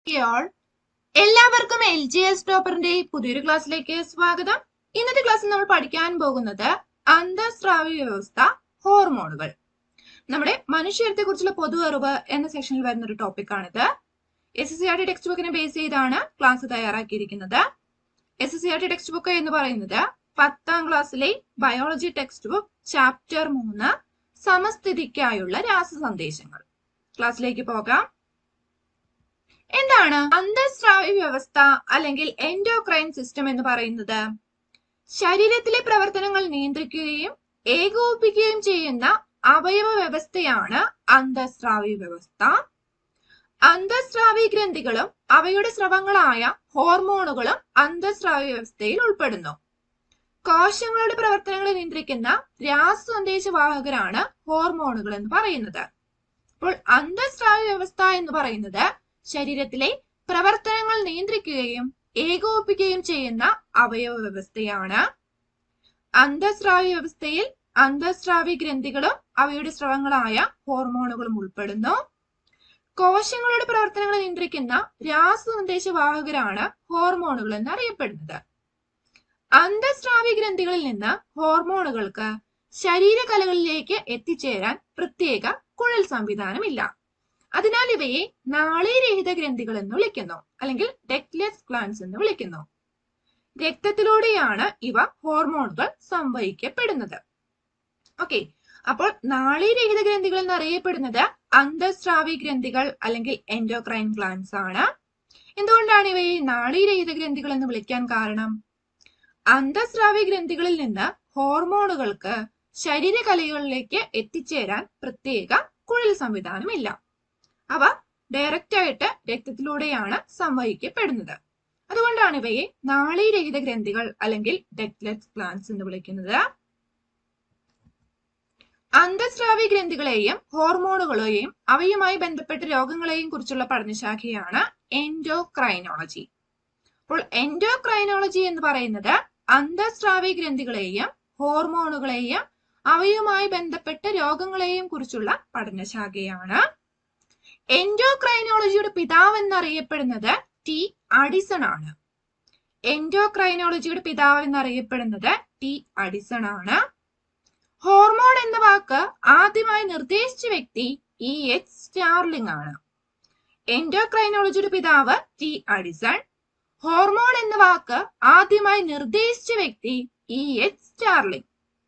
all. എല്ലാവർക്കും LGS ടോപ്പറിന്റെ പുതിയൊരു ക്ലാസ്സിലേക്ക് സ്വാഗതം. ഇന്നത്തെ ക്ലാസ്സിൽ നമ്മൾ പഠിക്കാൻ പോകുന്നത് അന്തഃസ്രാവി വ്യവസ്ഥ, ഹോർമോണുകൾ. നമ്മുടെ മനുഷ്യത്തെ കുറിച്ചുള്ള പൊതു അറിവ് എന്ന സെക്ഷനിൽ വരുന്ന ഒരു ടോപ്പിക്കാണിത്. SCERT ടെക്സ്റ്റ് ബുക്കിനെ ബേസ് ചെയ്താണ് ക്ലാസ് തയ്യാറാക്കിയിരിക്കുന്നത്. SCERT ടെക്സ്റ്റ് ബുക്ക് എന്ന് പറയുന്നത് 10ാം ക്ലാസ്സിലെ ബയോളജി ടെക്സ്റ്റ് ബുക്ക് ചാപ്റ്റർ 3 സമസ്ഥിതിക്കായുള്ള രാസസന്ദേശങ്ങൾ. ക്ലാസ്സിലേക്ക് പോകാം. എന്താണ് അന്തഃസ്രാവി വ്യവസ്ഥ അല്ലെങ്കിൽ എൻഡോക്രൈൻ സിസ്റ്റം എന്ന് പറയുന്നത്? ശരീരത്തിലെ പ്രവർത്തനങ്ങൾ നിയന്ത്രിക്കുകയും ഏകോപിപ്പിക്കുകയും ചെയ്യുന്ന അവയവ വ്യവസ്ഥയാണ് അന്തഃസ്രാവി വ്യവസ്ഥ. അന്തഃസ്രാവി ഗ്രന്ഥികളും അവയുടെ സ്രവങ്ങളായ ഹോർമോണുകളും അന്തഃസ്രാവി വ്യവസ്ഥയിൽ ഉൾപ്പെടുന്നു. കോശങ്ങളുടെ പ്രവർത്തനങ്ങളെ നിയന്ത്രിക്കുന്ന രാസസന്ദേശവാഹകരാണ് ഹോർമോണുകൾ എന്ന് പറയുന്നത്. അപ്പോൾ അന്തഃസ്രാവി വ്യവസ്ഥ എന്ന് പറയുന്നത് ശരീരത്തിലെ പ്രവർത്തനങ്ങൾ നിയന്ത്രിക്കുകയും ഏകോപിപ്പിക്കുകയും ചെയ്യുന്ന അവയവ വ്യവസ്ഥയാണ്. അന്തഃസ്രാവി വ്യവസ്ഥയിൽ അന്തഃസ്രാവി ഗ്രന്ഥികളും അവയുടെ സ്രവങ്ങളായ ഹോർമോണുകളും ഉൾപ്പെടുന്നു. കോശങ്ങളുടെ പ്രവർത്തനങ്ങൾ നിയന്ത്രിക്കുന്ന രാസസന്ദേശവാഹകരാണ് ഹോർമോണുകൾ എന്നറിയപ്പെടുന്നത്. അന്തഃസ്രാവി ഗ്രന്ഥികളിൽ നിന്ന് ഹോർമോണുകൾക്ക് ശരീരകലകളിലേക്ക് എത്തിച്ചേരാൻ പ്രത്യേക കുഴൽ സംവിധാനമില്ല. അതിനാൽ ഇവയെ നാളീരഹിത ഗ്രന്ഥികൾ എന്ന് വിളിക്കുന്നു, അല്ലെങ്കിൽ ഡക്ട്ലെസ് ഗ്ലാൻഡ്സ് എന്ന് വിളിക്കുന്നു. രക്തത്തിലൂടെയാണ് ഇവ ഹോർമോണുകൾ സംവഹിക്കപ്പെടുന്നത്. ഓക്കെ, അപ്പോൾ നാളീരഹിത ഗ്രന്ഥികൾ എന്നറിയപ്പെടുന്നത് അന്തഃസ്രാവി ഗ്രന്ഥികൾ അല്ലെങ്കിൽ എൻഡോക്രൈൻ ഗ്ലാൻഡ്സ് ആണ്. എന്തുകൊണ്ടാണ് ഇവയെ നാളീരഹിത ഗ്രന്ഥികൾ എന്ന് വിളിക്കാൻ കാരണം? അന്തഃസ്രാവി ഗ്രന്ഥികളിൽ നിന്ന് ഹോർമോണുകൾക്ക് ശരീരകലകളിലേക്ക് എത്തിച്ചേരാൻ പ്രത്യേക കുഴൽ സംവിധാനമില്ല. അവ ഡയറക്റ്റ് ആയിട്ട് രക്തത്തിലൂടെയാണ് സംവഹിക്കപ്പെടുന്നത്. അതുകൊണ്ടാണ് ഇവയെ നാളീരഹിത ഗ്രന്ഥികൾ അല്ലെങ്കിൽ ഡക്ട്ലെസ് ഗ്ലാൻഡ്സ് എന്ന് വിളിക്കുന്നത്. അന്തഃസ്രാവി ഗ്രന്ഥികളെയും ഹോർമോണുകളെയും അവയുമായി ബന്ധപ്പെട്ട രോഗങ്ങളെയും കുറിച്ചുള്ള പഠനശാഖയാണ് എൻഡോക്രൈനോളജി. അപ്പോൾ എൻഡോക്രൈനോളജി എന്ന് പറയുന്നത് അന്തഃസ്രാവി ഗ്രന്ഥികളെയും ഹോർമോണുകളെയും അവയുമായി ബന്ധപ്പെട്ട രോഗങ്ങളെയും കുറിച്ചുള്ള പഠനശാഖയാണ്. എൻഡോക്രൈനോളജിയുടെ പിതാവ് എന്നറിയപ്പെടുന്നത് ടി അഡിസൺ ആണ്. എൻഡോക്രൈനോളജിയുടെ പിതാവ് എന്നറിയപ്പെടുന്നത് ടി അഡിസൺ ആണ്. ഹോർമോൺ എന്ന വാക്ക് ആദ്യമായി നിർദ്ദേശിച്ച വ്യക്തി EH സ്റ്റാർലിംഗ് ആണ്. എൻഡോക്രൈനോളജിയുടെ പിതാവ് ടി അഡിസൺ. ഹോർമോൺ എന്ന വാക്ക് ആദ്യമായി നിർദ്ദേശിച്ച വ്യക്തി EH സ്റ്റാർലിംഗ്.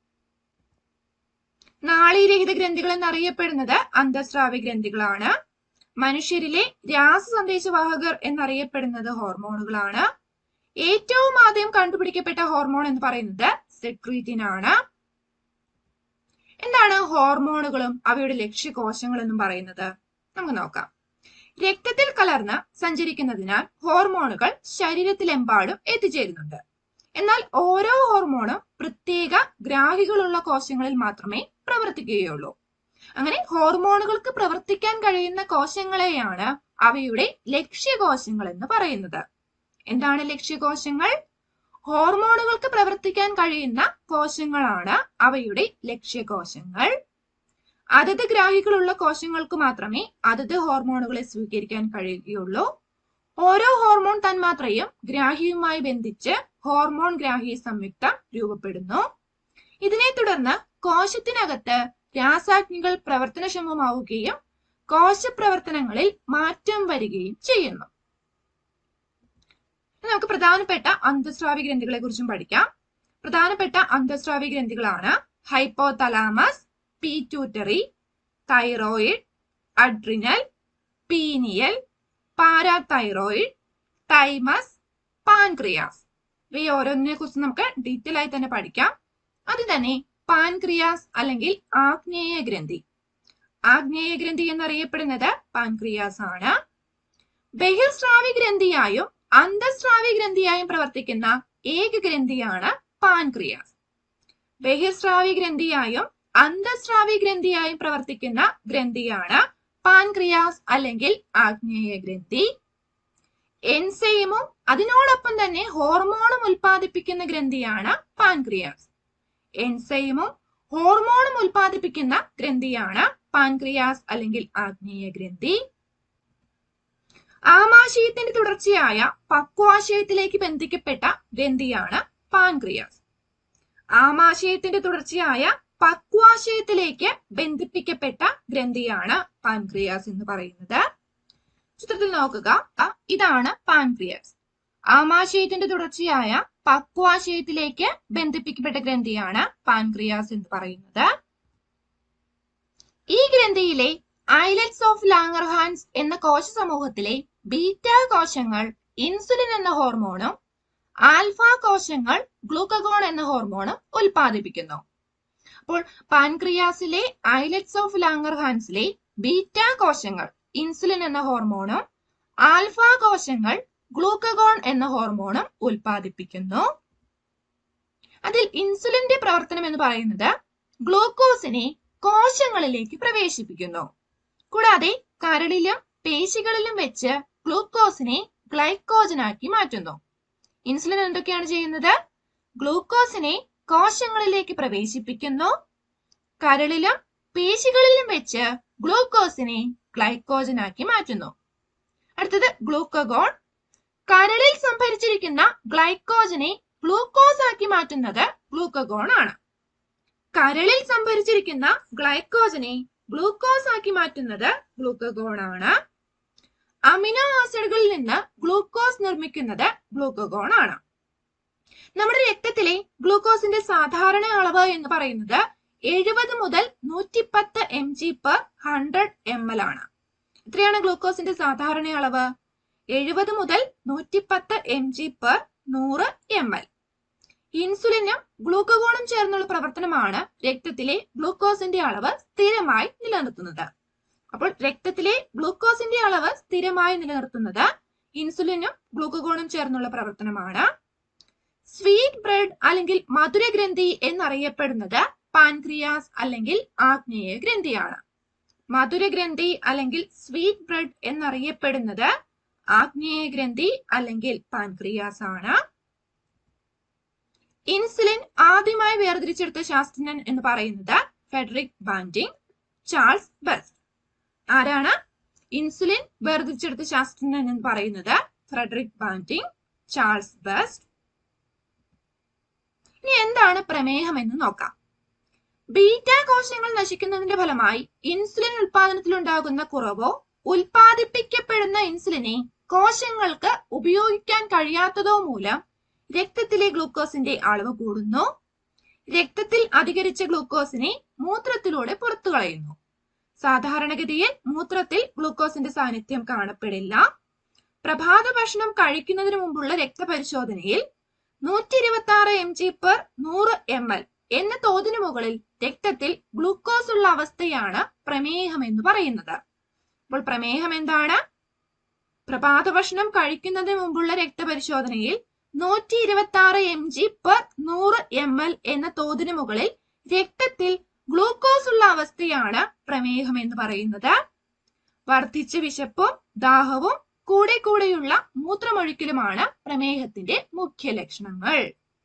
നാളീരഹിത ഗ്രന്ഥികൾ എന്നറിയപ്പെടുന്നത് അന്തഃസ്രാവി ഗ്രന്ഥികളാണ്. മനുഷ്യരിലെ രാസസന്ദേശവാഹകർ എന്നറിയപ്പെടുന്നത് ഹോർമോണുകളാണ്. ഏറ്റവും ആദ്യം കണ്ടുപിടിക്കപ്പെട്ട ഹോർമോൺ എന്ന് പറയുന്നത് സെക്രീറ്റിൻ ആണ്. എന്താണ് ഹോർമോണുകളും അവയുടെ ലക്ഷ്യകോശങ്ങൾ എന്നും പറയുന്നത്? നമുക്ക് നോക്കാം. രക്തത്തിൽ കലർന്ന് സഞ്ചരിക്കുന്നതിനാൽ ഹോർമോണുകൾ ശരീരത്തിലെമ്പാടും എത്തിച്ചേരുന്നുണ്ട്. എന്നാൽ ഓരോ ഹോർമോണും പ്രത്യേക ഗ്രാഹികളുള്ള കോശങ്ങളിൽ മാത്രമേ പ്രവർത്തിക്കുകയുള്ളൂ. അങ്ങനെ ഹോർമോണുകൾക്ക് പ്രവർത്തിക്കാൻ കഴിയുന്ന കോശങ്ങളെയാണ് അവയുടെ ലക്ഷ്യകോശങ്ങൾ എന്ന് പറയുന്നത്. എന്താണ് ലക്ഷ്യകോശങ്ങൾ? ഹോർമോണുകൾക്ക് പ്രവർത്തിക്കാൻ കഴിയുന്ന കോശങ്ങളാണ് അവയുടെ ലക്ഷ്യകോശങ്ങൾ. അതത് ഗ്രാഹികളുള്ള കോശങ്ങൾക്ക് മാത്രമേ അതത് ഹോർമോണുകളെ സ്വീകരിക്കാൻ കഴിയുകയുള്ളൂ. ഓരോ ഹോർമോൺ തന്മാത്രയും ഗ്രാഹിയുമായി ബന്ധിച്ച് ഹോർമോൺ ഗ്രാഹി സംയുക്തം രൂപപ്പെടുന്നു. ഇതിനെ തുടർന്ന് കോശത്തിനകത്ത് രാസാഗ്നികൾ പ്രവർത്തനക്ഷമമാവുകയും കോശപ്രവർത്തനങ്ങളിൽ മാറ്റം വരികയും ചെയ്യുന്നു. നമുക്ക് പ്രധാനപ്പെട്ട അന്തഃസ്രാവി ഗ്രന്ഥികളെ കുറിച്ചും പഠിക്കാം. പ്രധാനപ്പെട്ട അന്തഃസ്രാവി ഗ്രന്ഥികളാണ് hypothalamus, pituitary, thyroid, adrenal, pineal, parathyroid, thymus, pancreas. ഇവയെ ഓരോന്നിനെ കുറിച്ച് നമുക്ക് ഡീറ്റെയിൽ ആയി തന്നെ പഠിക്കാം. അത് തന്നെ പാൻക്രിയാസ് അല്ലെങ്കിൽ ആഗ്നേയ ഗ്രന്ഥി. ആഗ്നേയ ഗ്രന്ഥി എന്നറിയപ്പെടുന്നത് പാൻക്രിയാസ് ആണ്. ബഹിർസ്രാവി ഗ്രന്ഥിയായും അന്തഃസ്രാവി ഗ്രന്ഥിയായും പ്രവർത്തിക്കുന്ന ഏക ഗ്രന്ഥിയാണ് പാൻക്രിയാസ്. ബഹിർസ്രാവി ഗ്രന്ഥിയായും അന്തഃസ്രാവി ഗ്രന്ഥിയായും പ്രവർത്തിക്കുന്ന ഗ്രന്ഥിയാണ് പാൻക്രിയാസ് അല്ലെങ്കിൽ ആഗ്നേയ ഗ്രന്ഥി. എൻസൈമും അതിനോടൊപ്പം തന്നെ ഹോർമോണും ഉൽപ്പാദിപ്പിക്കുന്ന ഗ്രന്ഥിയാണ് പാൻക്രിയാസ്. എൻസൈമും ഹോർമോണും ഉൽപ്പാദിപ്പിക്കുന്ന ഗ്രന്ഥിയാണ് പാൻക്രിയാസ് അല്ലെങ്കിൽ ആഗ്നേയ ഗ്രന്ഥി. ആമാശയത്തിന്റെ തുടർച്ചയായ പക്വാശയത്തിലേക്ക് ബന്ധിക്കപ്പെട്ട ഗ്രന്ഥിയാണ് പാൻക്രിയാസ്. ആമാശയത്തിന്റെ തുടർച്ചയായ പക്വാശയത്തിലേക്ക് ബന്ധിപ്പിക്കപ്പെട്ട ഗ്രന്ഥിയാണ് പാൻക്രിയാസ് എന്ന് പറയുന്നത്. ചിത്രത്തിൽ നോക്കുക, ഇതാണ് പാൻക്രിയാസ്. ആമാശയത്തിന്റെ തുടർച്ചയായ പക്വാശയത്തിലേക്ക് ബന്ധിപ്പിക്കപ്പെട്ട ഗ്രന്ഥിയാണ് പാൻക്രിയാസ് എന്ന് പറയുന്നത്. ഈ ഗ്രന്ഥിയിലെ ഐലറ്റ്സ് ഓഫ് ലാംഗർഹാൻസ് എന്ന കോശ സമൂഹത്തിലെ ബീറ്റ കോശങ്ങൾ ഇൻസുലിൻ എന്ന ഹോർമോണും ആൽഫ കോശങ്ങൾ ഗ്ലൂക്കഗോൺ എന്ന ഹോർമോണും ഉൽപ്പാദിപ്പിക്കുന്നു. അപ്പോൾ പാൻക്രിയാസിലെ ഐലറ്റ്സ് ഓഫ് ലാംഗർഹാൻസിലെ ബീറ്റ കോശങ്ങൾ ഇൻസുലിൻ എന്ന ഹോർമോണും ആൽഫ കോശങ്ങൾ ഗ്ലൂക്കഗോൺ എന്ന ഹോർമോണും ഉൽപ്പാദിപ്പിക്കുന്നു. അതിൽ ഇൻസുലിന്റെ പ്രവർത്തനം എന്ന് പറയുന്നത് ഗ്ലൂക്കോസിനെ കോശങ്ങളിലേക്ക് പ്രവേശിപ്പിക്കുന്നു. കൂടാതെ കരളിലും പേശികളിലും വെച്ച് ഗ്ലൂക്കോസിനെ ഗ്ലൈക്കോജനാക്കി മാറ്റുന്നു. ഇൻസുലിൻ എന്തൊക്കെയാണ് ചെയ്യുന്നത്? ഗ്ലൂക്കോസിനെ കോശങ്ങളിലേക്ക് പ്രവേശിപ്പിക്കുന്നു. കരളിലും പേശികളിലും വെച്ച് ഗ്ലൂക്കോസിനെ ഗ്ലൈക്കോജനാക്കി മാറ്റുന്നു. അടുത്തത് ഗ്ലൂക്കഗോൺ. കരളിൽ സംഭരിച്ചിരിക്കുന്ന ഗ്ലൈക്കോജനെ ഗ്ലൂക്കോസ് ആക്കി മാറ്റുന്നത് ഗ്ലൂക്കഗോൺ ആണ്. കരളിൽ സംഭരിച്ചിരിക്കുന്ന ഗ്ലൈക്കോജനെ ഗ്ലൂക്കോസ് ആക്കി മാറ്റുന്നത് ഗ്ലൂക്കഗോൺ ആണ്. അമിനോ ആസിഡുകളിൽ നിന്ന് ഗ്ലൂക്കോസ് നിർമ്മിക്കുന്നത് ഗ്ലൂക്കഗോൺ ആണ്. നമ്മുടെ രക്തത്തിലെ ഗ്ലൂക്കോസിന്റെ സാധാരണ അളവ് എന്ന് പറയുന്നത് 70 മുതൽ 110 mg/100 ml ആണ്. എത്രയാണ് ഗ്ലൂക്കോസിന്റെ സാധാരണ അളവ്? 70 മുതൽ 110 mg/100 ml. ഇൻസുലിനും ഗ്ലൂക്കഗോണും ചേർന്നുള്ള പ്രവർത്തനമാണ് രക്തത്തിലെ ഗ്ലൂക്കോസിന്റെ അളവ് സ്ഥിരമായി നിലനിർത്തുന്നത്. അപ്പോൾ രക്തത്തിലെ ഗ്ലൂക്കോസിന്റെ അളവ് സ്ഥിരമായി നിലനിർത്തുന്നത് ഇൻസുലിനും ഗ്ലൂക്കഗോണും ചേർന്നുള്ള പ്രവർത്തനമാണ്. സ്വീറ്റ് ബ്രെഡ് അല്ലെങ്കിൽ മധുരഗ്രന്ഥി എന്നറിയപ്പെടുന്നത് പാൻക്രിയാസ് അല്ലെങ്കിൽ ആഗ്നേയ ഗ്രന്ഥിയാണ്. മധുരഗ്രന്ഥി അല്ലെങ്കിൽ സ്വീറ്റ് ബ്രെഡ് എന്നറിയപ്പെടുന്നത് ആഗ്നേയ ഗ്രന്ഥി അല്ലെങ്കിൽ പാൻക്രിയാസ് ആണ്. ഇൻസുലിൻ ആദ്യമായി വേർതിരിച്ചെടുത്ത ശാസ്ത്രജ്ഞൻ എന്ന് പറയുന്നത് ഫ്രെഡറിക് ബാന്റിംഗ്, ചാൾസ് ബെസ്റ്റ്. ആരാണ് ഇൻസുലിൻ വേർതിരിച്ചെടുത്ത ശാസ്ത്രജ്ഞൻ എന്ന് പറയുന്നത്? Frederick Banting, Charles Best. ഇനി എന്താണ് പ്രമേഹം എന്ന് നോക്കാം. ബീറ്റ കോശങ്ങൾ നശിക്കുന്നതിന്റെ ഫലമായി ഇൻസുലിൻ ഉൽപാദനത്തിൽ ഉണ്ടാകുന്ന കുറവോ ഉൽപാദിപ്പിക്കപ്പെടുന്ന ഇൻസുലിനെ കോശങ്ങൾക്ക് ഉപയോഗിക്കാൻ കഴിയാത്തതോ മൂലം രക്തത്തിലെ ഗ്ലൂക്കോസിന്റെ അളവ് കൂടുന്നു. രക്തത്തിൽ അധികരിച്ച ഗ്ലൂക്കോസിനെ മൂത്രത്തിലൂടെ പുറത്തു കളയുന്നു. സാധാരണഗതിയിൽ മൂത്രത്തിൽ ഗ്ലൂക്കോസിന്റെ സാന്നിധ്യം കാണപ്പെടില്ല. പ്രഭാത ഭക്ഷണം കഴിക്കുന്നതിന് മുമ്പുള്ള രക്തപരിശോധനയിൽ 126 mg/100 ml എന്ന തോതിന് മുകളിൽ രക്തത്തിൽ ഗ്ലൂക്കോസ് ഉള്ള അവസ്ഥയാണ് പ്രമേഹം എന്ന് പറയുന്നത്. അപ്പോൾ പ്രമേഹം എന്താണ്? പ്രഭാത ഭക്ഷണം കഴിക്കുന്നതിന് മുമ്പുള്ള രക്തപരിശോധനയിൽ 126 mg/100 ml എന്ന തോതിന് മുകളിൽ രക്തത്തിൽ ഗ്ലൂക്കോസ് ഉള്ള അവസ്ഥയാണ് പ്രമേഹം എന്ന് പറയുന്നത്. വർദ്ധിച്ച വിശപ്പും ദാഹവും കൂടെയുള്ള മൂത്രമൊഴിക്കലുമാണ് പ്രമേഹത്തിന്റെ മുഖ്യ ലക്ഷണങ്ങൾ.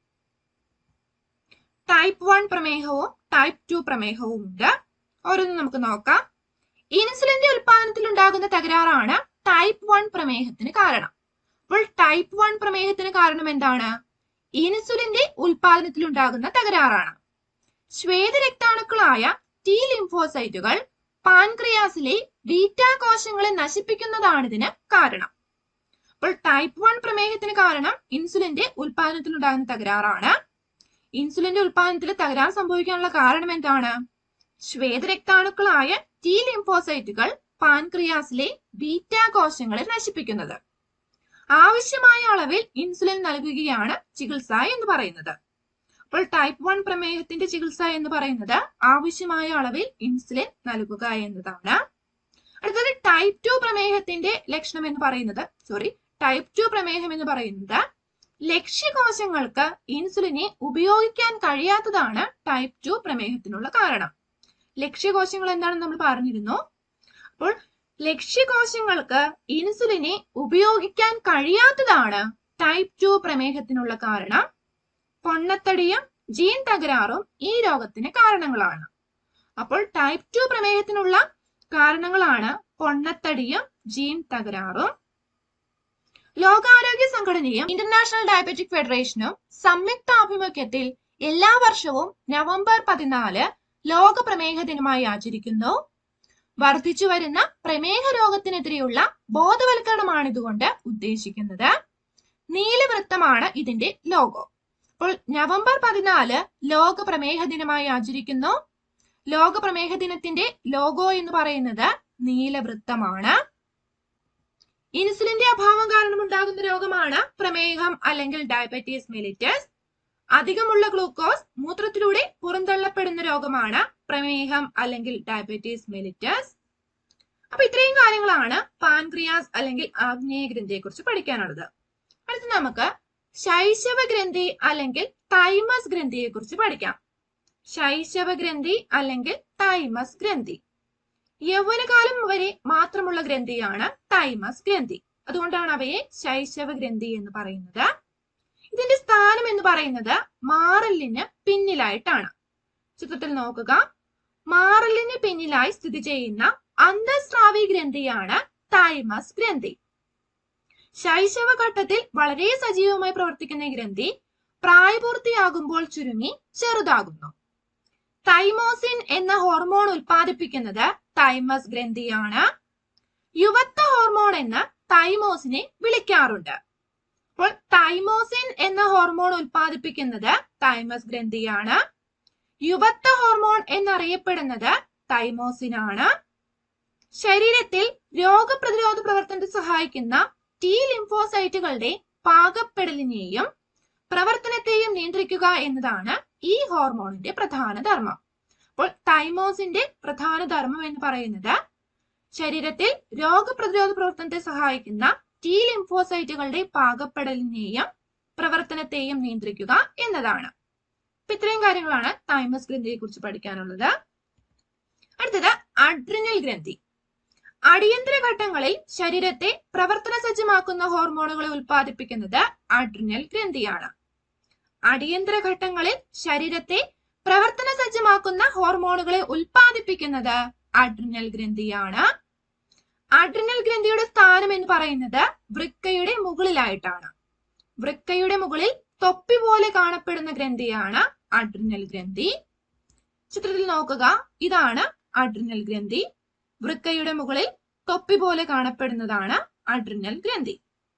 ടൈപ്പ് 1 പ്രമേഹവും ടൈപ്പ് 2 പ്രമേഹവും ഉണ്ട്. ഓരോന്നും നമുക്ക് നോക്കാം. ഇൻസുലിന്റെ ഉൽപാദനത്തിൽ ഉണ്ടാകുന്ന തകരാറാണ് ടൈപ്പ് 1 പ്രമേഹത്തിന് കാരണം. അപ്പോൾ ടൈപ്പ് 1 പ്രമേഹത്തിന് കാരണം എന്താണ്? ഇൻസുലിന്റെ ഉൽപാദനത്തിൽ ഉണ്ടാകുന്ന തകരാറാണ്. ശ്വേതരക്താണുക്കളായ ടി ലിംഫോസൈറ്റുകൾ പാൻക്രിയാസിലെ ബീറ്റ കോശങ്ങളെ നശിപ്പിക്കുന്നതാണ് ഇതിന് കാരണം. അപ്പോൾ ടൈപ്പ് 1 പ്രമേഹത്തിന് കാരണം ഇൻസുലിന്റെ ഉൽപാദനത്തിൽ ഉണ്ടാകുന്ന തകരാറാണ്. ഇൻസുലിന്റെ ഉൽപാദനത്തിൽ തകരാർ സംഭവിക്കാനുള്ള കാരണം എന്താണ്? ശ്വേതരക്താണുക്കളായ ടി ലിംഫോസൈറ്റുകൾ പാൻക്രിയാസിലെ ബീറ്റ കോശങ്ങളെ നശിപ്പിക്കുന്നത്. ആവശ്യമായ അളവിൽ ഇൻസുലിൻ നൽകുകയാണ് ചികിത്സ എന്ന് പറയുന്നത്. അപ്പോൾ ടൈപ്പ് 1 പ്രമേഹത്തിന്റെ ചികിത്സ എന്ന് പറയുന്നത് ആവശ്യമായ അളവിൽ ഇൻസുലിൻ നൽകുക എന്നതാണ്. അടുത്തത് ടൈപ്പ് 2 പ്രമേഹത്തിന്റെ ലക്ഷണം എന്ന് പറയുന്നത് ടൈപ്പ് 2 പ്രമേഹം എന്ന് പറയുന്നത് ലക്ഷ്യകോശങ്ങൾക്ക് ഇൻസുലിനെ ഉപയോഗിക്കാൻ കഴിയാത്തതാണ് ടൈപ്പ് 2 പ്രമേഹത്തിനുള്ള കാരണം. ലക്ഷ്യകോശങ്ങൾ എന്താണെന്ന് നമ്മൾ പറഞ്ഞിരുന്നു. അപ്പോൾ ലക്ഷ്യകോശങ്ങൾക്ക് ഇൻസുലിനെ ഉപയോഗിക്കാൻ കഴിയാത്തതാണ് ടൈപ്പ് 2 പ്രമേഹത്തിനുള്ള കാരണം. പൊണ്ണത്തടിയും ജീൻ തകരാറും ഈ രോഗത്തിന് കാരണങ്ങളാണ്. അപ്പോൾ ടൈപ്പ് 2 പ്രമേഹത്തിനുള്ള കാരണങ്ങളാണ് പൊണ്ണത്തടിയും ജീൻ തകരാറും. ലോകാരോഗ്യ സംഘടനയും ഇന്റർനാഷണൽ ഡയബറ്റിക് ഫെഡറേഷനും സംയുക്താഭിമുഖ്യത്തിൽ എല്ലാ വർഷവും നവംബർ 14 ലോക പ്രമേഹ ദിനമായി ആചരിക്കുന്നു. വർദ്ധിച്ചു വരുന്ന പ്രമേഹ രോഗത്തിനെതിരെയുള്ള ബോധവൽക്കരണമാണ് ഇതുകൊണ്ട് ഉദ്ദേശിക്കുന്നത്. നീലവൃത്തമാണ് ഇതിന്റെ ലോഗോ. അപ്പോൾ നവംബർ 14 ലോക പ്രമേഹ ദിനമായി ആചരിക്കുന്നു. ലോക പ്രമേഹ ദിനത്തിന്റെ ലോഗോ എന്ന് പറയുന്നത് നീലവൃത്തമാണ്. ഇൻസുലിന്റെ അഭാവം കാരണം ഉണ്ടാകുന്ന രോഗമാണ് പ്രമേഹം അല്ലെങ്കിൽ ഡയബറ്റീസ് മെലിറ്റസ്. അധികമുള്ള ഗ്ലൂക്കോസ് മൂത്രത്തിലൂടെ പുറന്തള്ളപ്പെടുന്ന രോഗമാണ് പ്രമേഹം അല്ലെങ്കിൽ ഡയബറ്റീസ് മെലിറ്റസ്. അപ്പൊ ഇത്രയും കാര്യങ്ങളാണ് പാൻക്രിയാസ് അല്ലെങ്കിൽ ആഗ്നേയ ഗ്രന്ഥിയെ കുറിച്ച് പഠിക്കാനുള്ളത്. അടുത്ത് നമുക്ക് ശൈശവ ഗ്രന്ഥി അല്ലെങ്കിൽ തൈമസ് ഗ്രന്ഥിയെ കുറിച്ച് പഠിക്കാം. ശൈശവ ഗ്രന്ഥി അല്ലെങ്കിൽ തൈമസ് ഗ്രന്ഥി യൗവനകാലം വരെ മാത്രമുള്ള ഗ്രന്ഥിയാണ് തൈമസ് ഗ്രന്ഥി. അതുകൊണ്ടാണ് അവയെ ശൈശവ ഗ്രന്ഥി എന്ന് പറയുന്നത്. ഇതിന്റെ സ്ഥാനം എന്ന് പറയുന്നത് മാറലിന് പിന്നിലായിട്ടാണ്. ചിത്രത്തിൽ നോക്കുക, മാറലിന് പിന്നിലായി സ്ഥിതി ചെയ്യുന്ന അന്തഃസ്രാവി ഗ്രന്ഥിയാണ് തൈമസ് ഗ്രന്ഥി. ശൈശവഘട്ടത്തിൽ വളരെ സജീവമായി പ്രവർത്തിക്കുന്ന ഗ്രന്ഥി പ്രായപൂർത്തിയാകുമ്പോൾ ചുരുങ്ങി ചെറുതാകുന്നു. തൈമോസിൻ എന്ന ഹോർമോൺ ഉൽപ്പാദിപ്പിക്കുന്നത് തൈമസ് ഗ്രന്ഥിയാണ്. യുവത്വ ഹോർമോൺ എന്ന് തൈമോസിനെ വിളിക്കാറുണ്ട്. അപ്പോൾ തൈമോസിൻ എന്ന ഹോർമോൺ ഉൽപ്പാദിപ്പിക്കുന്നത് തൈമസ് ഗ്രന്ഥിയാണ്. യുവത്വ ഹോർമോൺ എന്നറിയപ്പെടുന്നത് തൈമോസിനാണ്. ശരീരത്തിൽ രോഗപ്രതിരോധ പ്രവർത്തനത്തെ സഹായിക്കുന്ന ടി ലിംഫോസൈറ്റുകളുടെ പാകപ്പെടലിനെയും പ്രവർത്തനത്തെയും നിയന്ത്രിക്കുക എന്നതാണ് ഈ ഹോർമോണിന്റെ പ്രധാന ധർമ്മം. അപ്പോൾ തൈമോസിന്റെ പ്രധാന ധർമ്മം എന്ന് പറയുന്നത് ശരീരത്തിൽ രോഗപ്രതിരോധ പ്രവർത്തനത്തെ സഹായിക്കുന്ന ടി ലിംഫോസൈറ്റുകളുടെ പാകപ്പെടലിനെയും പ്രവർത്തനത്തെയും നിയന്ത്രിക്കുക എന്നതാണ്. അപ്പൊ ഇത്രയും കാര്യങ്ങളാണ് തൈമസ് ഗ്രന്ഥിയെ കുറിച്ച് പഠിക്കാനുള്ളത്. അടുത്തത് അഡ്രിനൽ ഗ്രന്ഥി. അടിയന്തര ഘട്ടങ്ങളിൽ ശരീരത്തെ പ്രവർത്തന സജ്ജമാക്കുന്ന ഹോർമോണുകളെ ഉൽപ്പാദിപ്പിക്കുന്നത് അഡ്രിനൽ ഗ്രന്ഥിയാണ്. അടിയന്തര ഘട്ടങ്ങളിൽ ശരീരത്തെ പ്രവർത്തന സജ്ജമാക്കുന്ന ഹോർമോണുകളെ ഉൽപ്പാദിപ്പിക്കുന്നത് അഡ്രിനൽ ഗ്രന്ഥിയാണ്. അഡ്രിനൽ ഗ്രന്ഥിയുടെ സ്ഥാനം എന്ന് പറയുന്നത് വൃക്കയുടെ മുകളിലായിട്ടാണ്. വൃക്കയുടെ മുകളിൽ തൊപ്പി പോലെ കാണപ്പെടുന്ന ഗ്രന്ഥിയാണ് അഡ്രിനൽ ഗ്രന്ഥി. ചിത്രത്തിൽ നോക്കുക, ഇതാണ് അഡ്രിനൽ ഗ്രന്ഥി. വൃക്കയുടെ മുകളിൽ തൊപ്പി പോലെ കാണപ്പെടുന്നതാണ് അഡ്രിനൽ ഗ്രന്ഥി.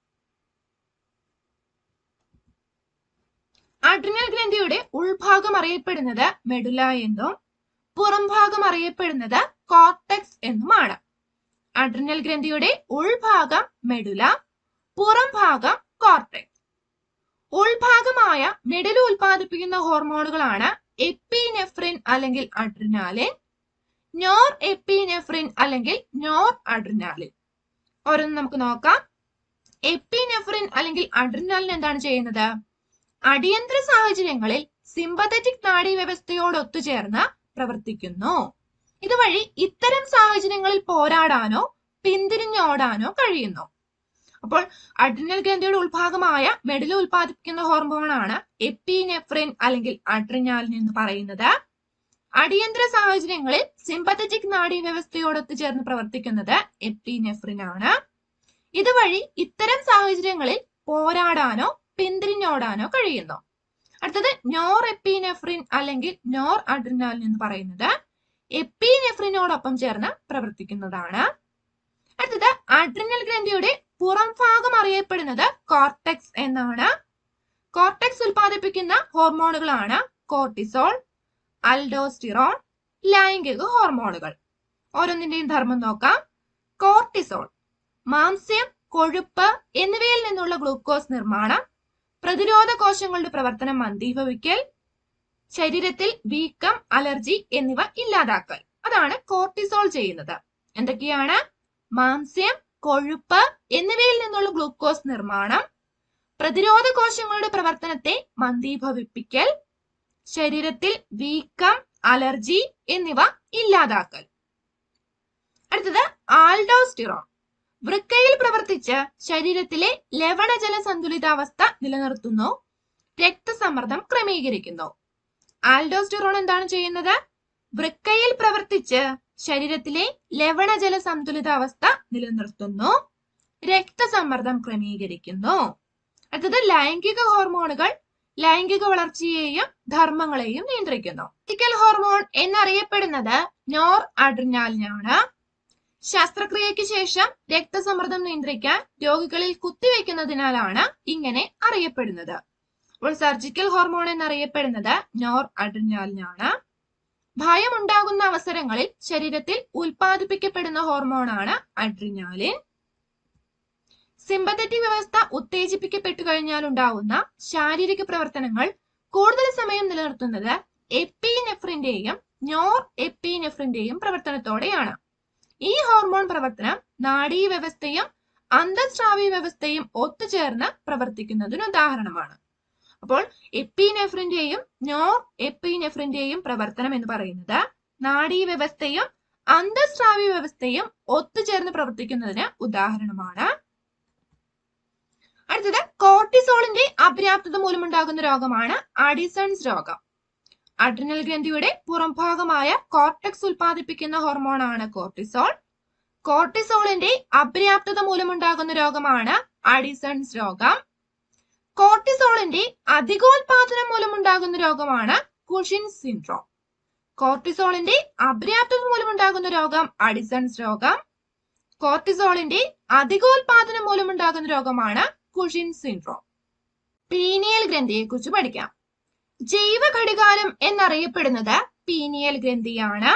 അഡ്രിനൽ ഗ്രന്ഥിയുടെ ഉൾഭാഗം അറിയപ്പെടുന്നത് മെഡുല എന്നും പുറം ഭാഗം അറിയപ്പെടുന്നത് കോർട്ടെക്സ് എന്നുമാണ്. അഡ്രിനൽ ഗ്രന്ഥിയുടെ ഉൾഭാഗം മെഡുല, പുറം ഭാഗം കോർട്ടെക്സ്. ഉൾഭാഗമായ മെഡുല ഉൽപ്പാദിപ്പിക്കുന്ന ഹോർമോണുകളാണ് എപ്പിനെഫ്രിൻ അല്ലെങ്കിൽ അഡ്രിനാലിൻ, നോർ എപ്പിനെഫ്രിൻ അല്ലെങ്കിൽ നോർ അഡ്രിനാലിൻ. ഓരോന്ന് നമുക്ക് നോക്കാം. എപ്പിനെഫ്രിൻ അല്ലെങ്കിൽ അഡ്രിനാലിൻ എന്താണ് ചെയ്യുന്നത്? അടിയന്തര സാഹചര്യങ്ങളിൽ സിമ്പത്തറ്റിക് നാഡീവ്യവസ്ഥയോട് ഒത്തുചേർന്ന് പ്രവർത്തിക്കുന്നു. ഇതുവഴി ഇത്തരം സാഹചര്യങ്ങളിൽ പോരാടാനോ പിന്തിരിഞ്ഞോടാനോ കഴിയുന്നു. അപ്പോൾ അഡ്രിനൽ ഗ്രന്ഥിയുടെ ഉൾഭാഗമായ മെഡുല ഉൽപ്പാദിപ്പിക്കുന്ന ഹോർമോണാണ് എപ്പിനെഫ്രിൻ അല്ലെങ്കിൽ അഡ്രിനാലിൻ എന്ന് പറയുന്നത്. അടിയന്തര സാഹചര്യങ്ങളിൽ സിമ്പത്തറ്റിക് നാഡീവ്യവസ്ഥയോടൊത്ത് ചേർന്ന് പ്രവർത്തിക്കുന്നത് എപ്പിനെഫ്രിൻ ആണ്. ഇതുവഴി ഇത്തരം സാഹചര്യങ്ങളിൽ പോരാടാനോ പിന്തിരിഞ്ഞോടാനോ കഴിയുന്നു. അടുത്തത് നോർ എപ്പിനെഫ്രിൻ അല്ലെങ്കിൽ നോർ അഡ്രിനാലിൻ എന്ന് പറയുന്നത് എപ്പിനെഫ്രിനോടൊപ്പം ചേർന്ന് പ്രവർത്തിക്കുന്നതാണ്. അടുത്തത് അഡ്രിനൽ ഗ്രന്ഥിയുടെ പുറം ഭാഗം അറിയപ്പെടുന്നത് കോർട്ടെക്സ് എന്നാണ്. കോർട്ടെക്സ് ഉൽപ്പാദിപ്പിക്കുന്ന ഹോർമോണുകളാണ് കോർട്ടിസോൾ, അൽഡോസ്റ്റിറോൺ, ലൈംഗിക ഹോർമോണുകൾ. ഓരോന്നിന്റെയും ധർമ്മം നോക്കാം. കോർട്ടിസോൾ മാംസ്യം, കൊഴുപ്പ് എന്നിവയിൽ നിന്നുള്ള ഗ്ലൂക്കോസ് നിർമ്മാണം, പ്രതിരോധ കോശങ്ങളുടെ പ്രവർത്തനം മന്ദീഭവിക്കൽ, ശരീരത്തിൽ വീക്കം, അലർജി എന്നിവ ഇല്ലാതാക്കൽ. അതാണ് കോർട്ടിസോൾ ചെയ്യുന്നത്. എന്തൊക്കെയാണ്? മാംസ്യം, കൊഴുപ്പ് എന്നിവയിൽ നിന്നുള്ള ഗ്ലൂക്കോസ് നിർമ്മാണം, പ്രതിരോധ കോശങ്ങളുടെ പ്രവർത്തനത്തെ മന്ദീഭവിപ്പിക്കൽ, ശരീരത്തിൽ വീക്കം, അലർജി എന്നിവ ഇല്ലാതാക്കൽ. അടുത്തത് ആൽഡോസ്റ്റിറോൺ വൃക്കയിൽ പ്രവർത്തിച്ച് ശരീരത്തിലെ ലവണജല സന്തുലിതാവസ്ഥ നിലനിർത്തുന്നു, രക്തസമ്മർദ്ദം ക്രമീകരിക്കുന്നു. ആൽഡോസ്റ്റിറോൺ എന്താണ് ചെയ്യുന്നത്? വൃക്കയിൽ പ്രവർത്തിച്ച് ശരീരത്തിലെ ലവണജല സന്തുലിതാവസ്ഥ നിലനിർത്തുന്നു, രക്തസമ്മർദ്ദം ക്രമീകരിക്കുന്നു. അടുത്തത് ലൈംഗിക ഹോർമോണുകൾ ലൈംഗിക വളർച്ചയെയും ധർമ്മങ്ങളെയും നിയന്ത്രിക്കുന്നു. ഫിസിക്കൽ ഹോർമോൺ എന്നറിയപ്പെടുന്നത് നോർ അഡ്രിനാലിനാണ്. ശസ്ത്രക്രിയയ്ക്ക് ശേഷം രക്തസമ്മർദ്ദം നിയന്ത്രിക്കാൻ രോഗികളിൽ കുത്തിവെക്കുന്നതിനാലാണ് ഇങ്ങനെ അറിയപ്പെടുന്നത്. അപ്പോൾ സർജിക്കൽ ഹോർമോൺ എന്നറിയപ്പെടുന്നത് നോർ അഡ്രിനാലിനാണ്. ഭയം ഉണ്ടാകുന്ന അവസരങ്ങളിൽ ശരീരത്തിൽ ഉൽപ്പാദിപ്പിക്കപ്പെടുന്ന ഹോർമോണാണ് അഡ്രിനാലിൻ. സിമ്പത്തറ്റിക് വ്യവസ്ഥ ഉത്തേജിപ്പിക്കപ്പെട്ടു കഴിഞ്ഞാൽ ഉണ്ടാവുന്ന ശാരീരിക പ്രവർത്തനങ്ങൾ കൂടുതൽ സമയം നിലനിർത്തുന്നത് എപ്പിനെഫ്രിന്റെയും നോർ എപ്പിനെഫ്രിന്റെയും പ്രവർത്തനത്തോടെയാണ്. ഈ ഹോർമോൺ പ്രവർത്തനം നാഡീവ്യവസ്ഥയും അന്തഃസ്രാവി വ്യവസ്ഥയും ഒത്തുചേർന്ന് പ്രവർത്തിക്കുന്നതിന് ഉദാഹരണമാണ്. അപ്പോൾ എപ്പിനെഫ്രിന്റെയും നോർ എപ്പിനെഫ്രിന്റെയും പ്രവർത്തനം എന്ന് പറയുന്നത് നാഡീവ്യവസ്ഥയും അന്തഃസ്രാവി വ്യവസ്ഥയും ഒത്തുചേർന്ന് പ്രവർത്തിക്കുന്നതിന് ഉദാഹരണമാണ്. അടുത്തത് കോർട്ടിസോളിന്റെ അപര്യാപ്തത മൂലമുണ്ടാകുന്ന രോഗമാണ് അഡിസൺസ് രോഗം. അഡ്രിനൽ ഗ്രന്ഥിയുടെ പുറംഭാഗമായ കോർട്ടെക്സ് ഉൽപ്പാദിപ്പിക്കുന്ന ഹോർമോണാണ് കോർട്ടിസോൾ. കോർട്ടിസോളിന്റെ അപര്യാപ്തത മൂലമുണ്ടാകുന്ന രോഗമാണ് അഡിസൺസ് രോഗം. കോർട്ടിസോളിന്റെ അധികോൽപാദനം മൂലമുണ്ടാകുന്ന രോഗമാണ് കുഷിൻസ് സിൻഡ്രോം. കോർട്ടിസോളിന്റെ അപര്യാപ്തത മൂലമുണ്ടാകുന്ന രോഗം അഡിസൺസ് രോഗം. കോർട്ടിസോളിന്റെ അധികോൽപാദനം മൂലമുണ്ടാകുന്ന രോഗമാണ് കുഷിൻസ് സിൻഡ്രോം. പീനിയൽ ഗ്രന്ഥിയെ കുറിച്ച് പഠിക്കാം. ജൈവ ഘടികാരം എന്നറിയപ്പെടുന്നത് പീനിയൽ ഗ്രന്ഥിയാണ്.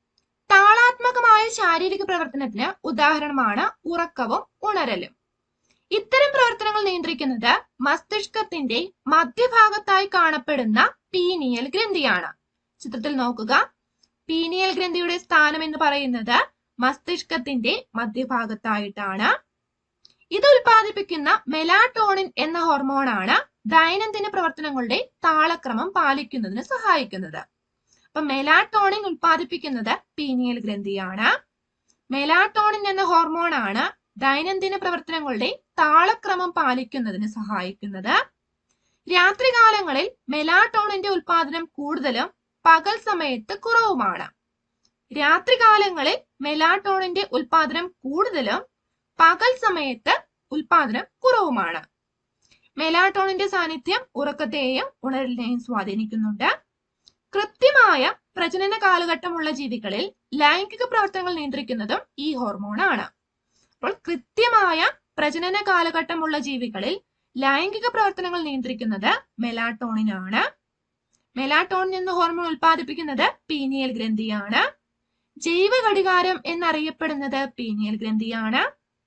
താളാത്മകമായ ശാരീരിക പ്രവർത്തനത്തിന് ഉദാഹരണമാണ് ഉറക്കവും ഉണരലും. ഇത്തരം പ്രവർത്തനങ്ങൾ നിയന്ത്രിക്കുന്നത് മസ്തിഷ്കത്തിന്റെ മധ്യഭാഗത്തായി കാണപ്പെടുന്ന പീനിയൽ ഗ്രന്ഥിയാണ്. ചിത്രത്തിൽ നോക്കുക. പീനിയൽ ഗ്രന്ഥിയുടെ സ്ഥാനം എന്ന് പറയുന്നത് മസ്തിഷ്കത്തിന്റെ മധ്യഭാഗത്തായിട്ടാണ്. ഇത് ഉൽപ്പാദിപ്പിക്കുന്ന മെലാറ്റോണിൻ എന്ന ഹോർമോണാണ് ദൈനംദിന പ്രവർത്തനങ്ങളുടെ താളക്രമം പാലിക്കുന്നതിന് സഹായിക്കുന്നത്. അപ്പൊ മെലാറ്റോണിൻ ഉൽപ്പാദിപ്പിക്കുന്നത് പീനിയൽ ഗ്രന്ഥിയാണ്. മെലാറ്റോണിൻ എന്ന ഹോർമോണാണ് ദൈനംദിന പ്രവർത്തനങ്ങളുടെ താളക്രമം പാലിക്കുന്നതിന് സഹായിക്കുന്നത്. രാത്രികാലങ്ങളിൽ മെലാറ്റോണിന്റെ ഉൽപാദനം കൂടുതലും പകൽ സമയത്ത് കുറവുമാണ്. രാത്രികാലങ്ങളിൽ മെലാറ്റോണിന്റെ ഉൽപാദനം കൂടുതലും പകൽ സമയത്ത് ഉൽപാദനം കുറവുമാണ്. മെലാറ്റോണിന്റെ സാന്നിധ്യം ഉറക്കത്തെയും ഉണരലിനെയും സ്വാധീനിക്കുന്നുണ്ട്. കൃത്യമായ പ്രജനന കാലഘട്ടമുള്ള ജീവികളിൽ ലൈംഗിക പ്രവർത്തനങ്ങൾ നിയന്ത്രിക്കുന്നതും ഈ ഹോർമോണാണ്. അപ്പോൾ കൃത്യമായ പ്രജനന കാലഘട്ടമുള്ള ജീവികളിൽ ലൈംഗിക പ്രവർത്തനങ്ങൾ നിയന്ത്രിക്കുന്നത് മെലാറ്റോണിൻ ആണ്. മെലാറ്റോണിൻ എന്ന ഹോർമോൺ ഉൽപ്പാദിപ്പിക്കുന്നത് പീനിയൽ ഗ്രന്ഥിയാണ്. ജൈവ ഘടികാരം എന്നറിയപ്പെടുന്നത് പീനിയൽ ഗ്രന്ഥിയാണ്.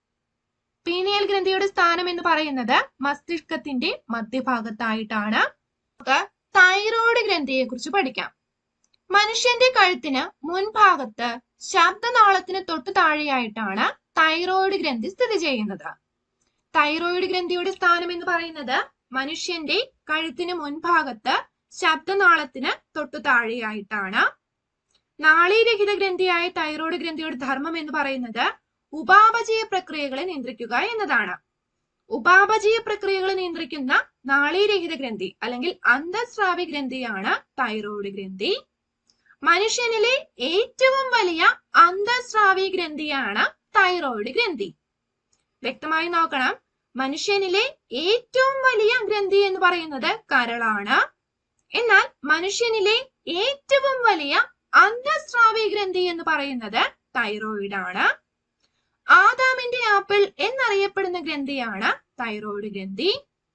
പീനിയൽ ഗ്രന്ഥിയുടെ സ്ഥാനം എന്ന് പറയുന്നത് മസ്തിഷ്കത്തിന്റെ മധ്യഭാഗത്തായിട്ടാണ്. തൈറോയ്ഡ് ഗ്രന്ഥിയെ കുറിച്ച് പഠിക്കാം. മനുഷ്യന്റെ കഴുത്തിന് മുൻഭാഗത്ത് ശബ്ദനാളത്തിന് തൊട്ടു താഴെയായിട്ടാണ് തൈറോയ്ഡ് ഗ്രന്ഥി സ്ഥിതി ചെയ്യുന്നത്. തൈറോയ്ഡ് ഗ്രന്ഥിയുടെ സ്ഥാനം എന്ന് പറയുന്നത് മനുഷ്യന്റെ കഴുത്തിന് മുൻഭാഗത്ത് ശബ്ദനാളത്തിന് തൊട്ടു താഴെയായിട്ടാണ്. നാളീരഹിത ഗ്രന്ഥിയായ തൈറോയ്ഡ് ഗ്രന്ഥിയുടെ ധർമ്മം എന്ന് പറയുന്നത് ഉപാപചയ പ്രക്രിയകളെ നിയന്ത്രിക്കുക എന്നതാണ്. ഉപാപചയ പ്രക്രിയകളെ നിയന്ത്രിക്കുന്ന നാളീരഹിത ഗ്രന്ഥി അല്ലെങ്കിൽ അന്തഃസ്രാവി ഗ്രന്ഥിയാണ് തൈറോയ്ഡ് ഗ്രന്ഥി. മനുഷ്യനിലെ ഏറ്റവും വലിയ അന്തഃസ്രാവി ഗ്രന്ഥിയാണ് തൈറോയ്ഡ് ഗ്രന്ഥി. വ്യക്തമായി നോക്കണം. മനുഷ്യനിലെ ഏറ്റവും വലിയ ഗ്രന്ഥി എന്ന് പറയുന്നത് കരളാണ്. എന്നാൽ മനുഷ്യനിലെ ഏറ്റവും വലിയ അന്തഃസ്രാവി ഗ്രന്ഥി എന്ന് പറയുന്നത് തൈറോയിഡ് ആണ്. ആദാമിന്റെ ആപ്പിൾ എന്നറിയപ്പെടുന്ന ഗ്രന്ഥിയാണ് തൈറോയ്ഡ് ഗ്രന്ഥി.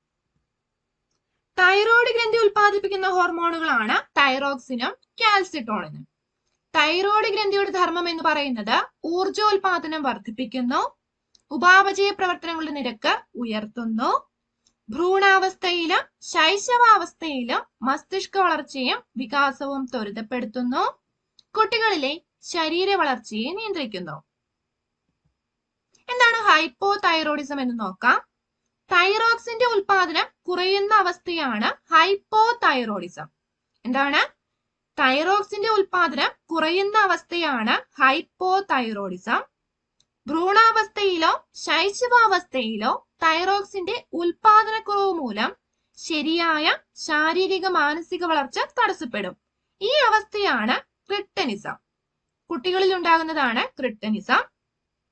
തൈറോയ്ഡ് ഗ്രന്ഥി ഉൽപ്പാദിപ്പിക്കുന്ന ഹോർമോണുകളാണ് തൈറോക്സിനും കാൽസിട്ടോണിനും. തൈറോയ്ഡ് ഗ്രന്ഥിയുടെ ധർമ്മം എന്ന് പറയുന്നത് ഊർജോൽപാദനം വർദ്ധിപ്പിക്കുന്നു, ഉപാപചയ പ്രവർത്തനങ്ങളുടെ നിരക്ക് ഉയർത്തുന്നു, ഭ്രൂണാവസ്ഥയിലും ശൈശവാവസ്ഥയിലും മസ്തിഷ്ക വളർച്ചയും വികാസവും ത്വരിതപ്പെടുത്തുന്നു, കുട്ടികളിലെ ശരീര വളർച്ചയെ നിയന്ത്രിക്കുന്നു. എന്താണ് ഹൈപ്പോ തൈറോയിഡിസം എന്ന് നോക്കാം. തൈറോക്സിന്റെ ഉൽപാദനം കുറയുന്ന അവസ്ഥയാണ് ഹൈപ്പോ തൈറോയിഡിസം. എന്താണ്? തൈറോക്സിന്റെ ഉൽപാദനം കുറയുന്ന അവസ്ഥയാണ് ഹൈപ്പോ തൈറോയിഡിസം. ഭ്രൂണാവസ്ഥയിലോ ശൈശവാവസ്ഥയിലോ തൈറോക്സിന്റെ ഉൽപാദനക്കുറവ് മൂലം ശരിയായ ശാരീരിക മാനസിക വളർച്ച തടസ്സപ്പെടും. ഈ അവസ്ഥയാണ് ക്രിട്ടനിസം. കുട്ടികളിൽ ഉണ്ടാകുന്നതാണ് ക്രിട്ടനിസം.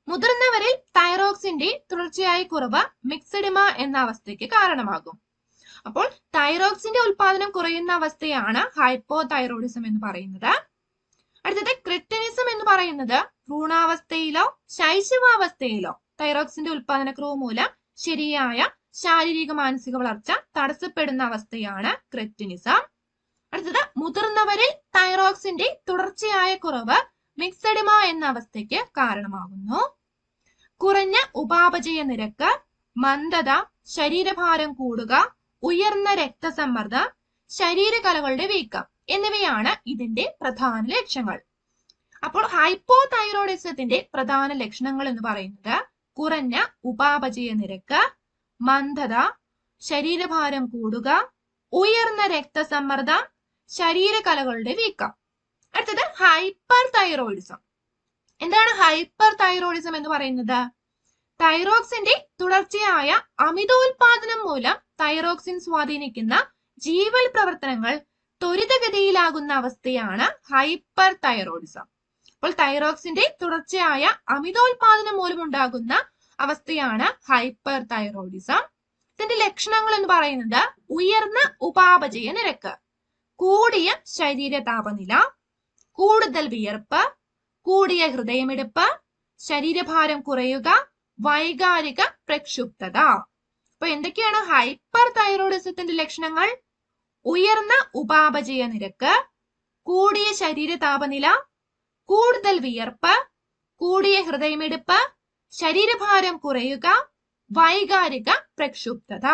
മുതിർന്നവരിൽ തൈറോക്സിന്റെ തുടർച്ചയായ കുറവ് മിക്സഡിമ എന്ന അവസ്ഥയ്ക്ക് കാരണമാകും. അപ്പോൾ തൈറോക്സിന്റെ ഉൽപാദനം കുറയുന്ന അവസ്ഥയാണ് ഹൈപ്പോ തൈറോയിഡിസം എന്ന് പറയുന്നത്. അടുത്തത് ക്രെറ്റിനിസം എന്ന് പറയുന്നത് ഭ്രൂണാവസ്ഥയിലോ ശൈശവാവസ്ഥയിലോ തൈറോക്സിന്റെ ഉൽപാദനക്കുറവ് മൂലം ശരിയായ ശാരീരിക മാനസിക വളർച്ച തടസ്സപ്പെടുന്ന അവസ്ഥയാണ് ക്രെറ്റിനിസം. അടുത്തത് മുതിർന്നവരിൽ തൈറോക്സിന്റെ തുടർച്ചയായ കുറവ് മിക്സഡിമ എന്ന അവസ്ഥയ്ക്ക് കാരണമാകുന്നു. കുറഞ്ഞ ഉപാപചയ നിരക്ക്, മന്ദത, ശരീരഭാരം കൂടുക, ഉയർന്ന രക്തസമ്മർദ്ദം, ശരീരകലകളുടെ വീക്കം എന്നിവയാണ് ഇതിന്റെ പ്രധാന ലക്ഷണങ്ങൾ. അപ്പോൾ ഹൈപ്പോ തൈറോയിഡിസത്തിന്റെ പ്രധാന ലക്ഷണങ്ങൾ എന്ന് പറയുന്നത് കുറഞ്ഞ ഉപാപചയ നിരക്ക്, മന്ദത, ശരീരഭാരം കൂടുക, ഉയർന്ന രക്തസമ്മർദ്ദം, ശരീരകലകളുടെ വീക്കം. അടുത്തത് ഹൈപ്പർ തൈറോയിഡിസം. എന്താണ് ഹൈപ്പർ തൈറോയിഡിസം എന്ന് പറയുന്നത്? തൈറോക്സിന്റെ തുടർച്ചയായ അമിതോൽപാദനം മൂലം തൈറോക്സിൻ സ്വാധീനിക്കുന്ന ജീവൽ പ്രവർത്തനങ്ങൾ ത്വരിതഗതിയിലാകുന്ന അവസ്ഥയാണ് ഹൈപ്പർ തൈറോയിഡിസം. അപ്പോൾ തൈറോക്സിന്റെ തുടർച്ചയായ അമിതോൽപാദനം മൂലം ഉണ്ടാകുന്ന അവസ്ഥയാണ് ഹൈപ്പർ തൈറോയിഡിസം. ഇതിന്റെ ലക്ഷണങ്ങൾ എന്ന് പറയുന്നത് ഉയർന്ന ഉപാപചയ നിരക്ക്, കൂടിയ ശരീര താപനില, കൂടുതൽ വിയർപ്പ്, കൂടിയ ഹൃദയമിടിപ്പ്, ശരീരഭാരം കുറയുക, വൈകാരിക പ്രക്ഷുബ്ധത. അപ്പൊ എന്തൊക്കെയാണ് ഹൈപ്പർ തൈറോയിഡിസത്തിന്റെ ലക്ഷണങ്ങൾ? ഉയർന്ന ഉപാപചയ നിരക്ക്, കൂടിയ ശരീര താപനില, കൂടുതൽ വിയർപ്പ്, കൂടിയ ഹൃദയമിടിപ്പ്, ശരീരഭാരം കുറയുക, വൈകാരിക പ്രക്ഷുബ്ധത.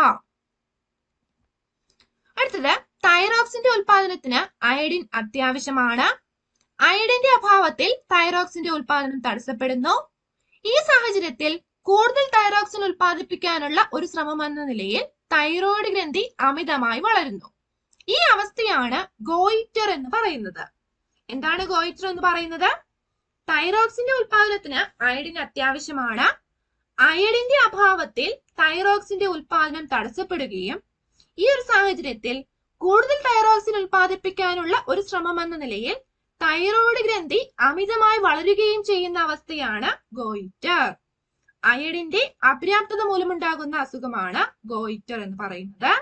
അടുത്തത് തൈറോക്സിന്റെ ഉൽപാദനത്തിന് അയഡിൻ അത്യാവശ്യമാണ്. അയഡിന്റെ അഭാവത്തിൽ തൈറോക്സിന്റെ ഉൽപാദനം തടസ്സപ്പെടുന്നു. ഈ സാഹചര്യത്തിൽ കൂടുതൽ തൈറോക്സിൻ ഉൽപ്പാദിപ്പിക്കാനുള്ള ഒരു ശ്രമം എന്ന നിലയിൽ തൈറോയ്ഡ് ഗ്രന്ഥി അമിതമായി വളരുന്നു. ഈ അവസ്ഥയാണ് ഗോയിറ്റർ എന്ന് പറയുന്നത്. എന്താണ് ഗോയിറ്റർ എന്ന് പറയുന്നത്? തൈറോക്സിന്റെ ഉൽപാദനത്തിന് അയഡിൻ അത്യാവശ്യമാണ്. അയഡിന്റെ അഭാവത്തിൽ തൈറോക്സിന്റെ ഉൽപാദനം തടസ്സപ്പെടുകയും ഈ ഒരു സാഹചര്യത്തിൽ കൂടുതൽ തൈറോക്സിൻ ഉൽപ്പാദിപ്പിക്കാനുള്ള ഒരു ശ്രമം എന്ന നിലയിൽ തൈറോയ്ഡ് ഗ്രന്ഥി അമിതമായി വളരുകയും ചെയ്യുന്ന അവസ്ഥയാണ് ഗോയിറ്റർ. അയഡിന്റെ അപര്യാപ്തത മൂലമുണ്ടാകുന്ന അസുഖമാണ് ഗോയിറ്റർ എന്ന് പറയുന്നത്.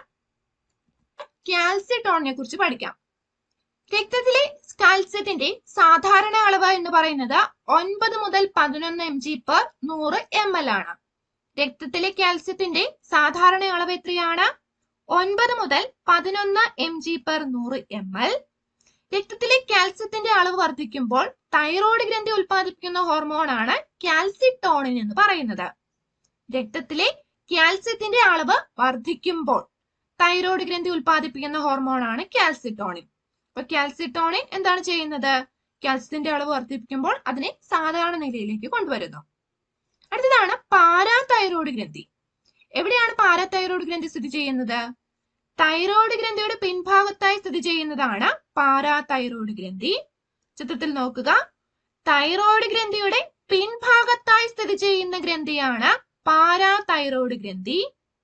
കാൽസ്യട്ടോണിനെ കുറിച്ച് പഠിക്കാം. രക്തത്തിലെ കാൽസ്യത്തിന്റെ സാധാരണ അളവ് എന്ന് പറയുന്നത് 9 മുതൽ 11 mg/100 ml ആണ്. രക്തത്തിലെ കാൽസ്യത്തിന്റെ സാധാരണ അളവ് എത്രയാണ്? 9 മുതൽ 11 mg/100 ml. രക്തത്തിലെ കാൽസ്യത്തിന്റെ അളവ് വർദ്ധിക്കുമ്പോൾ തൈറോയ്ഡ് ഗ്രന്ഥി ഉൽപ്പാദിപ്പിക്കുന്ന ഹോർമോണാണ് കാൽസിട്ടോണിൻ എന്ന് പറയുന്നത്. രക്തത്തിലെ കാൽസ്യത്തിന്റെ അളവ് വർദ്ധിക്കുമ്പോൾ തൈറോയ്ഡ് ഗ്രന്ഥി ഉൽപ്പാദിപ്പിക്കുന്ന ഹോർമോണാണ് കാൽസിട്ടോണിൻ. അപ്പൊ കാൽസിട്ടോണിൻ എന്താണ് ചെയ്യുന്നത്? കാൽസ്യത്തിന്റെ അളവ് വർദ്ധിപ്പിക്കുമ്പോൾ അതിനെ സാധാരണ നിലയിലേക്ക് കൊണ്ടുവരുന്നു. അടുത്തതാണ് പാരാതൈറോയ്ഡ് ഗ്രന്ഥി. എവിടെയാണ് പാരാതൈറോയ്ഡ് ഗ്രന്ഥി സ്ഥിതി ചെയ്യുന്നത്? തൈറോയ്ഡ് ഗ്രന്ഥിയുടെ പിൻഭാഗത്തായി സ്ഥിതി ചെയ്യുന്നതാണ് പാരാതൈറോയ്ഡ് ഗ്രന്ഥി. ചിത്രത്തിൽ നോക്കുക. തൈറോയ്ഡ് ഗ്രന്ഥിയുടെ പിൻഭാഗത്തായി സ്ഥിതി ചെയ്യുന്ന ഗ്രന്ഥിയാണ് പാരാതൈറോയ്ഡ് ഗ്രന്ഥി.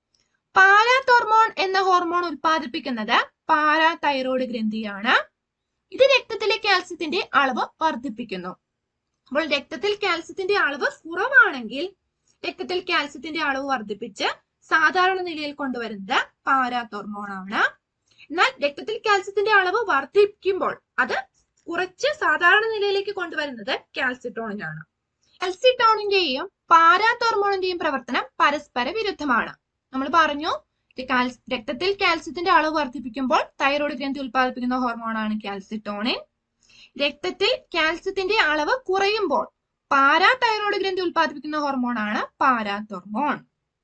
പാരാതോർമോൺ എന്ന ഹോർമോൺ ഉൽപ്പാദിപ്പിക്കുന്നത് പാരാതൈറോയ്ഡ് ഗ്രന്ഥിയാണ്. ഇത് രക്തത്തിലെ കാൽസ്യത്തിന്റെ അളവ് വർദ്ധിപ്പിക്കുന്നു. അപ്പോൾ രക്തത്തിൽ കാൽസ്യത്തിന്റെ അളവ് കുറവാണെങ്കിൽ രക്തത്തിൽ കാൽസ്യത്തിന്റെ അളവ് വർദ്ധിപ്പിച്ച് സാധാരണ നിലയിൽ കൊണ്ടുവരുന്നത് പാരാതോർമോൺ ആണ്. എന്നാൽ രക്തത്തിൽ കാൽസ്യത്തിന്റെ അളവ് വർദ്ധിക്കുമ്പോൾ അത് കുറച്ച് സാധാരണ നിലയിലേക്ക് കൊണ്ടുവരുന്നത് കാൽസിട്ടോണിൻ ആണ്. കാൽസിട്ടോണിന്റെയും പാരാതോർമോണിന്റെയും പ്രവർത്തനം പരസ്പര വിരുദ്ധമാണ്. നമ്മൾ പറഞ്ഞു രക്തത്തിൽ കാൽസ്യത്തിന്റെ അളവ് വർദ്ധിപ്പിക്കുമ്പോൾ തൈറോയ്ഡ് ഗ്രന്ഥി ഉൽപ്പാദിപ്പിക്കുന്ന ഹോർമോണാണ് കാൽസിട്ടോണിൻ. രക്തത്തിൽ കാൽസ്യത്തിന്റെ അളവ് കുറയുമ്പോൾ പാരാതൈറോയ്ഡ് ഗ്രന്ഥി ഉൽപ്പാദിപ്പിക്കുന്ന ഹോർമോണാണ് പാരാതോർമോൺ.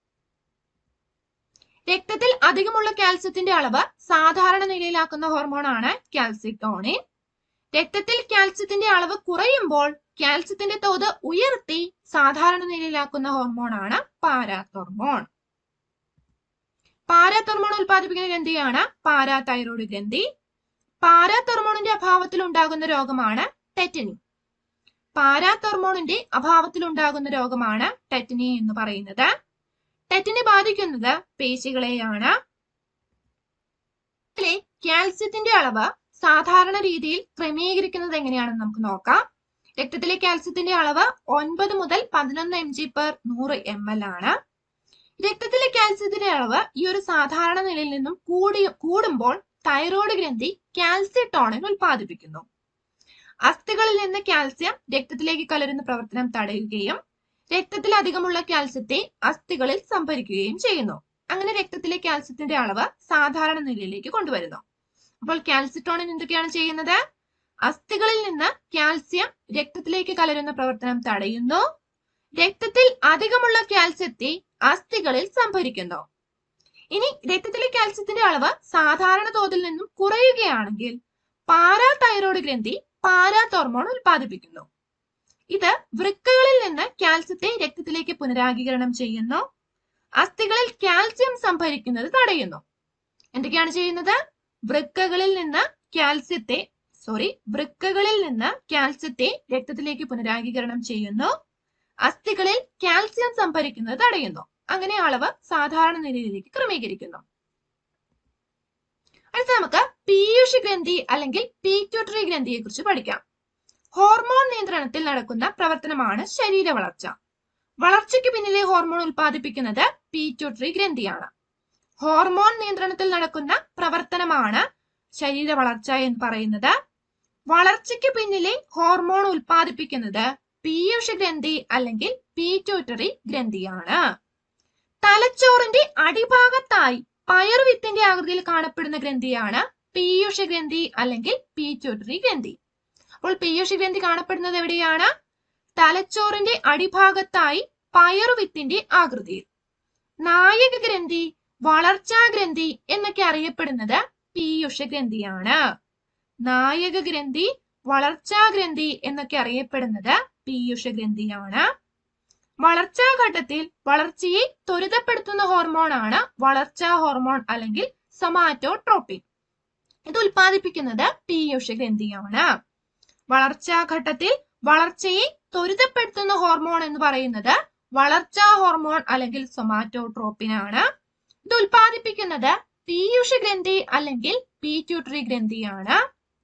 രക്തത്തിൽ അധികമുള്ള കാൽസ്യത്തിന്റെ അളവ് സാധാരണ നിലയിലാക്കുന്ന ഹോർമോണാണ് കാൽസിട്ടോണിൻ. രക്തത്തിൽ കാൽസ്യത്തിന്റെ അളവ് കുറയുമ്പോൾ കാൽസ്യത്തിന്റെ തോത് ഉയർത്തി സാധാരണ നിലയിലാക്കുന്ന ഹോർമോണാണ് പാരാതോർമോൺ. പാരാതോർമോൺ ഉൽപ്പാദിപ്പിക്കുന്ന ഗ്രന്ഥിയാണ് പാരാതൈറോയ്ഡ് ഗ്രന്ഥി. പാരാതോർമോണിന്റെ അഭാവത്തിൽ ഉണ്ടാകുന്ന രോഗമാണ് ടെറ്റനി. പാരാതോർമോണിന്റെ അഭാവത്തിൽ ഉണ്ടാകുന്ന രോഗമാണ് ടെറ്റനി എന്ന് പറയുന്നത്. ടെറ്റനി ബാധിക്കുന്നത് പേശികളെയാണ്. കാൽസ്യത്തിന്റെ അളവ് സാധാരണ രീതിയിൽ ക്രമീകരിക്കുന്നത് എങ്ങനെയാണെന്ന് നമുക്ക് നോക്കാം. രക്തത്തിലെ കാൽസ്യത്തിന്റെ അളവ് 9 മുതൽ 11 mg/100 ml ആണ്. രക്തത്തിലെ കാൽസ്യത്തിന്റെ അളവ് ഈ ഒരു സാധാരണ നിലയിൽ നിന്നും കൂടുമ്പോൾ തൈറോയ്ഡ് ഗ്രന്ഥി കാൽസ്യട്ടോണിൻ ഉൽപ്പാദിപ്പിക്കുന്നു. അസ്ഥികളിൽ നിന്ന് കാൽസ്യം രക്തത്തിലേക്ക് കലരുന്ന പ്രവർത്തനം തടയുകയും രക്തത്തിൽ അധികമുള്ള കാൽസ്യത്തെ അസ്ഥികളിൽ സംഭരിക്കുകയും ചെയ്യുന്നു. അങ്ങനെ രക്തത്തിലെ കാൽസ്യത്തിന്റെ അളവ് സാധാരണ നിലയിലേക്ക് കൊണ്ടുവരുന്നു. അപ്പോൾ കാൽസ്യട്ടോണിൻ എന്തൊക്കെയാണ് ചെയ്യുന്നത്? അസ്ഥികളിൽ നിന്ന് കാൽസ്യം രക്തത്തിലേക്ക് കലരുന്ന പ്രവർത്തനം തടയുന്നു, രക്തത്തിൽ അധികമുള്ള കാൽസ്യത്തെ അസ്ഥികളിൽ സംഭരിക്കുന്നു. ഇനി രക്തത്തിലെ കാൽസ്യത്തിന്റെ അളവ് സാധാരണ തോതിൽ നിന്നും കുറയുകയാണെങ്കിൽ പാരാതൈറോയ്ഡ് ഗ്രന്ഥി പാരാതോർമോൺ ഉൽപ്പാദിപ്പിക്കുന്നു. ഇത് വൃക്കകളിൽ നിന്ന് കാൽസ്യത്തെ രക്തത്തിലേക്ക് പുനരാഗീകരണം ചെയ്യുന്നു, അസ്ഥികളിൽ കാൽസ്യം സംഭരിക്കുന്നത് തടയുന്നു. എന്തൊക്കെയാണ് ചെയ്യുന്നത്? വൃക്കകളിൽ നിന്ന് കാൽസ്യത്തെ രക്തത്തിലേക്ക് പുനരാഗീകരണം ചെയ്യുന്നു, അസ്ഥികളിൽ കാൽസ്യം സംഭരിക്കുന്നത് തടയുന്നു. അങ്ങനെ അളവ് സാധാരണ നിലയിലേക്ക് ക്രമീകരിക്കുന്നു. അടുത്ത നമുക്ക് പീയൂഷ ഗ്രന്ഥി അല്ലെങ്കിൽ പീറ്റ്യൂട്ടറി ഗ്രന്ഥിയെ കുറിച്ച് പഠിക്കാം. ഹോർമോൺ നിയന്ത്രണത്തിൽ നടക്കുന്ന പ്രവർത്തനമാണ് ശരീര വളർച്ച. വളർച്ചയ്ക്ക് പിന്നിലെ ഹോർമോൺ ഉൽപ്പാദിപ്പിക്കുന്നത് പീറ്റ്യൂട്ടറി ഗ്രന്ഥിയാണ്. ഹോർമോൺ നിയന്ത്രണത്തിൽ നടക്കുന്ന പ്രവർത്തനമാണ് ശരീര വളർച്ച എന്ന് പറയുന്നത്. വളർച്ചയ്ക്ക് പിന്നിലെ ഹോർമോൺ ഉൽപ്പാദിപ്പിക്കുന്നത് പീയൂഷ ഗ്രന്ഥി അല്ലെങ്കിൽ പീറ്റ്യൂട്ടറി ഗ്രന്ഥിയാണ്. തലച്ചോറിന്റെ അടിഭാഗത്തായി പയർവിത്തിന്റെ ആകൃതിയിൽ കാണപ്പെടുന്ന ഗ്രന്ഥിയാണ് പീയൂഷ ഗ്രന്ഥി അല്ലെങ്കിൽ പീറ്റ്യൂട്ടറി ഗ്രന്ഥി. അപ്പോൾ പീയൂഷ ഗ്രന്ഥി കാണപ്പെടുന്നത് എവിടെയാണ്? തലച്ചോറിന്റെ അടിഭാഗത്തായി പയറുവിത്തിന്റെ ആകൃതിയിൽ. നായക ഗ്രന്ഥി, വളർച്ചാ ഗ്രന്ഥി എന്നൊക്കെ അറിയപ്പെടുന്നത് പീയൂഷ ഗ്രന്ഥിയാണ്. നായക ഗ്രന്ഥി, വളർച്ചാ ഗ്രന്ഥി എന്നൊക്കെ അറിയപ്പെടുന്നത് പീയൂഷ ഗ്രന്ഥിയാണ്. വളർച്ചാ ഘട്ടത്തിൽ വളർച്ചയെ ത്വരിതപ്പെടുത്തുന്ന ഹോർമോണാണ് വളർച്ചാ ഹോർമോൺ അല്ലെങ്കിൽ സൊമാറ്റോട്രോപിൻ. ഇത് ഉൽപ്പാദിപ്പിക്കുന്നത് പീയൂഷ ഗ്രന്ഥിയാണ്. വളർച്ചാ ഘട്ടത്തിൽ വളർച്ചയെ ത്വരിതപ്പെടുത്തുന്ന ഹോർമോൺ എന്ന് പറയുന്നത് വളർച്ചാ ഹോർമോൺ അല്ലെങ്കിൽ സൊമാറ്റോട്രോപിൻ ആണ്. ഇത് ഉൽപ്പാദിപ്പിക്കുന്നത് പീയൂഷ ഗ്രന്ഥി അല്ലെങ്കിൽ പീറ്റ്യൂട്ടറി ഗ്രന്ഥിയാണ്.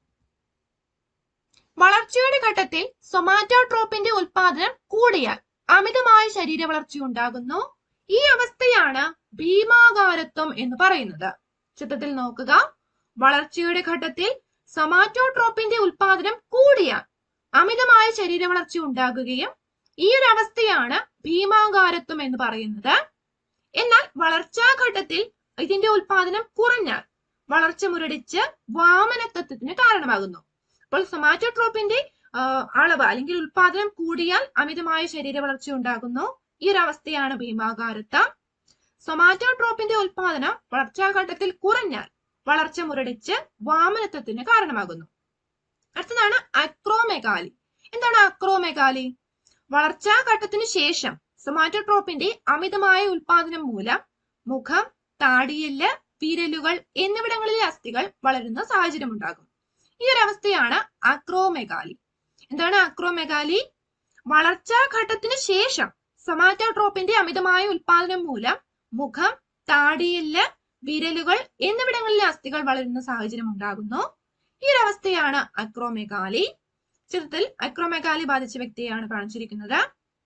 വളർച്ചയുടെ ഘട്ടത്തിൽ സൊമാറ്റോട്രോപിന്റെ ഉൽപാദനം കൂടിയാൽ അമിതമായ ശരീര വളർച്ച ഉണ്ടാകുന്നു. ഈ അവസ്ഥയാണ് ഭീമാകാരത്വം എന്ന് പറയുന്നത്. ചിത്രത്തിൽ നോക്കുക. വളർച്ചയുടെ ഘട്ടത്തിൽ സൊമാറ്റോട്രോപിന്റെ ഉൽപാദനം കൂടിയാൽ അമിതമായ ശരീര വളർച്ച ഉണ്ടാകുകയും ഈ ഒരു അവസ്ഥയാണ് ഭീമാകാരത്വം എന്ന് പറയുന്നത്. എന്നാൽ വളർച്ചാ ഘട്ടത്തിൽ ഇതിന്റെ ഉൽപാദനം കുറഞ്ഞാൽ വളർച്ച മുരടിച്ച് വാമനത്വത്തിന് കാരണമാകുന്നു. അപ്പോൾ സൊമാറ്റോട്രോപിന്റെ അളവ് അല്ലെങ്കിൽ ഉൽപാദനം കൂടിയാൽ അമിതമായ ശരീര വളർച്ച ഉണ്ടാകുന്നു. ഈ ഒരു അവസ്ഥയാണ് ഭീമാകാരത്വം. സൊമാറ്റോട്രോപിന്റെ ഉൽപാദനം വളർച്ചാ ഘട്ടത്തിൽ കുറഞ്ഞാൽ വളർച്ച മുരടിച്ച് വാമനത്വത്തിന് കാരണമാകുന്നു. അടുത്തതാണ് അക്രോമെഗാലി. എന്താണ് അക്രോമെഗാലി? വളർച്ചാ ഘട്ടത്തിന് ശേഷം സൊമാറ്റോട്രോപിന്റെ അമിതമായ ഉൽപാദനം മൂലം മുഖം, താടിയെല്ല്, വിരലുകൾ എന്നിവിടങ്ങളിലെ അസ്ഥികൾ വളരുന്ന സാഹചര്യം ഉണ്ടാകും. ഈ ഒരു അവസ്ഥയാണ് അക്രോമെഗാലി. എന്താണ് അക്രോമെഗാലി? വളർച്ചാ ഘട്ടത്തിന് ശേഷം സൊമാറ്റോട്രോപിന്റെ അമിതമായ ഉൽപാദനം മൂലം മുഖം, താടിയെല്ല്, വിരലുകൾ എന്നിവിടങ്ങളിലെ അസ്ഥികൾ വളരുന്ന സാഹചര്യം ഉണ്ടാകുന്നു. ഈ ഒരു അവസ്ഥയാണ് അക്രോമെഗാലി. ചിത്രത്തിൽ അക്രോമെഗാലി ബാധിച്ച വ്യക്തിയെയാണ് കാണിച്ചിരിക്കുന്നത്.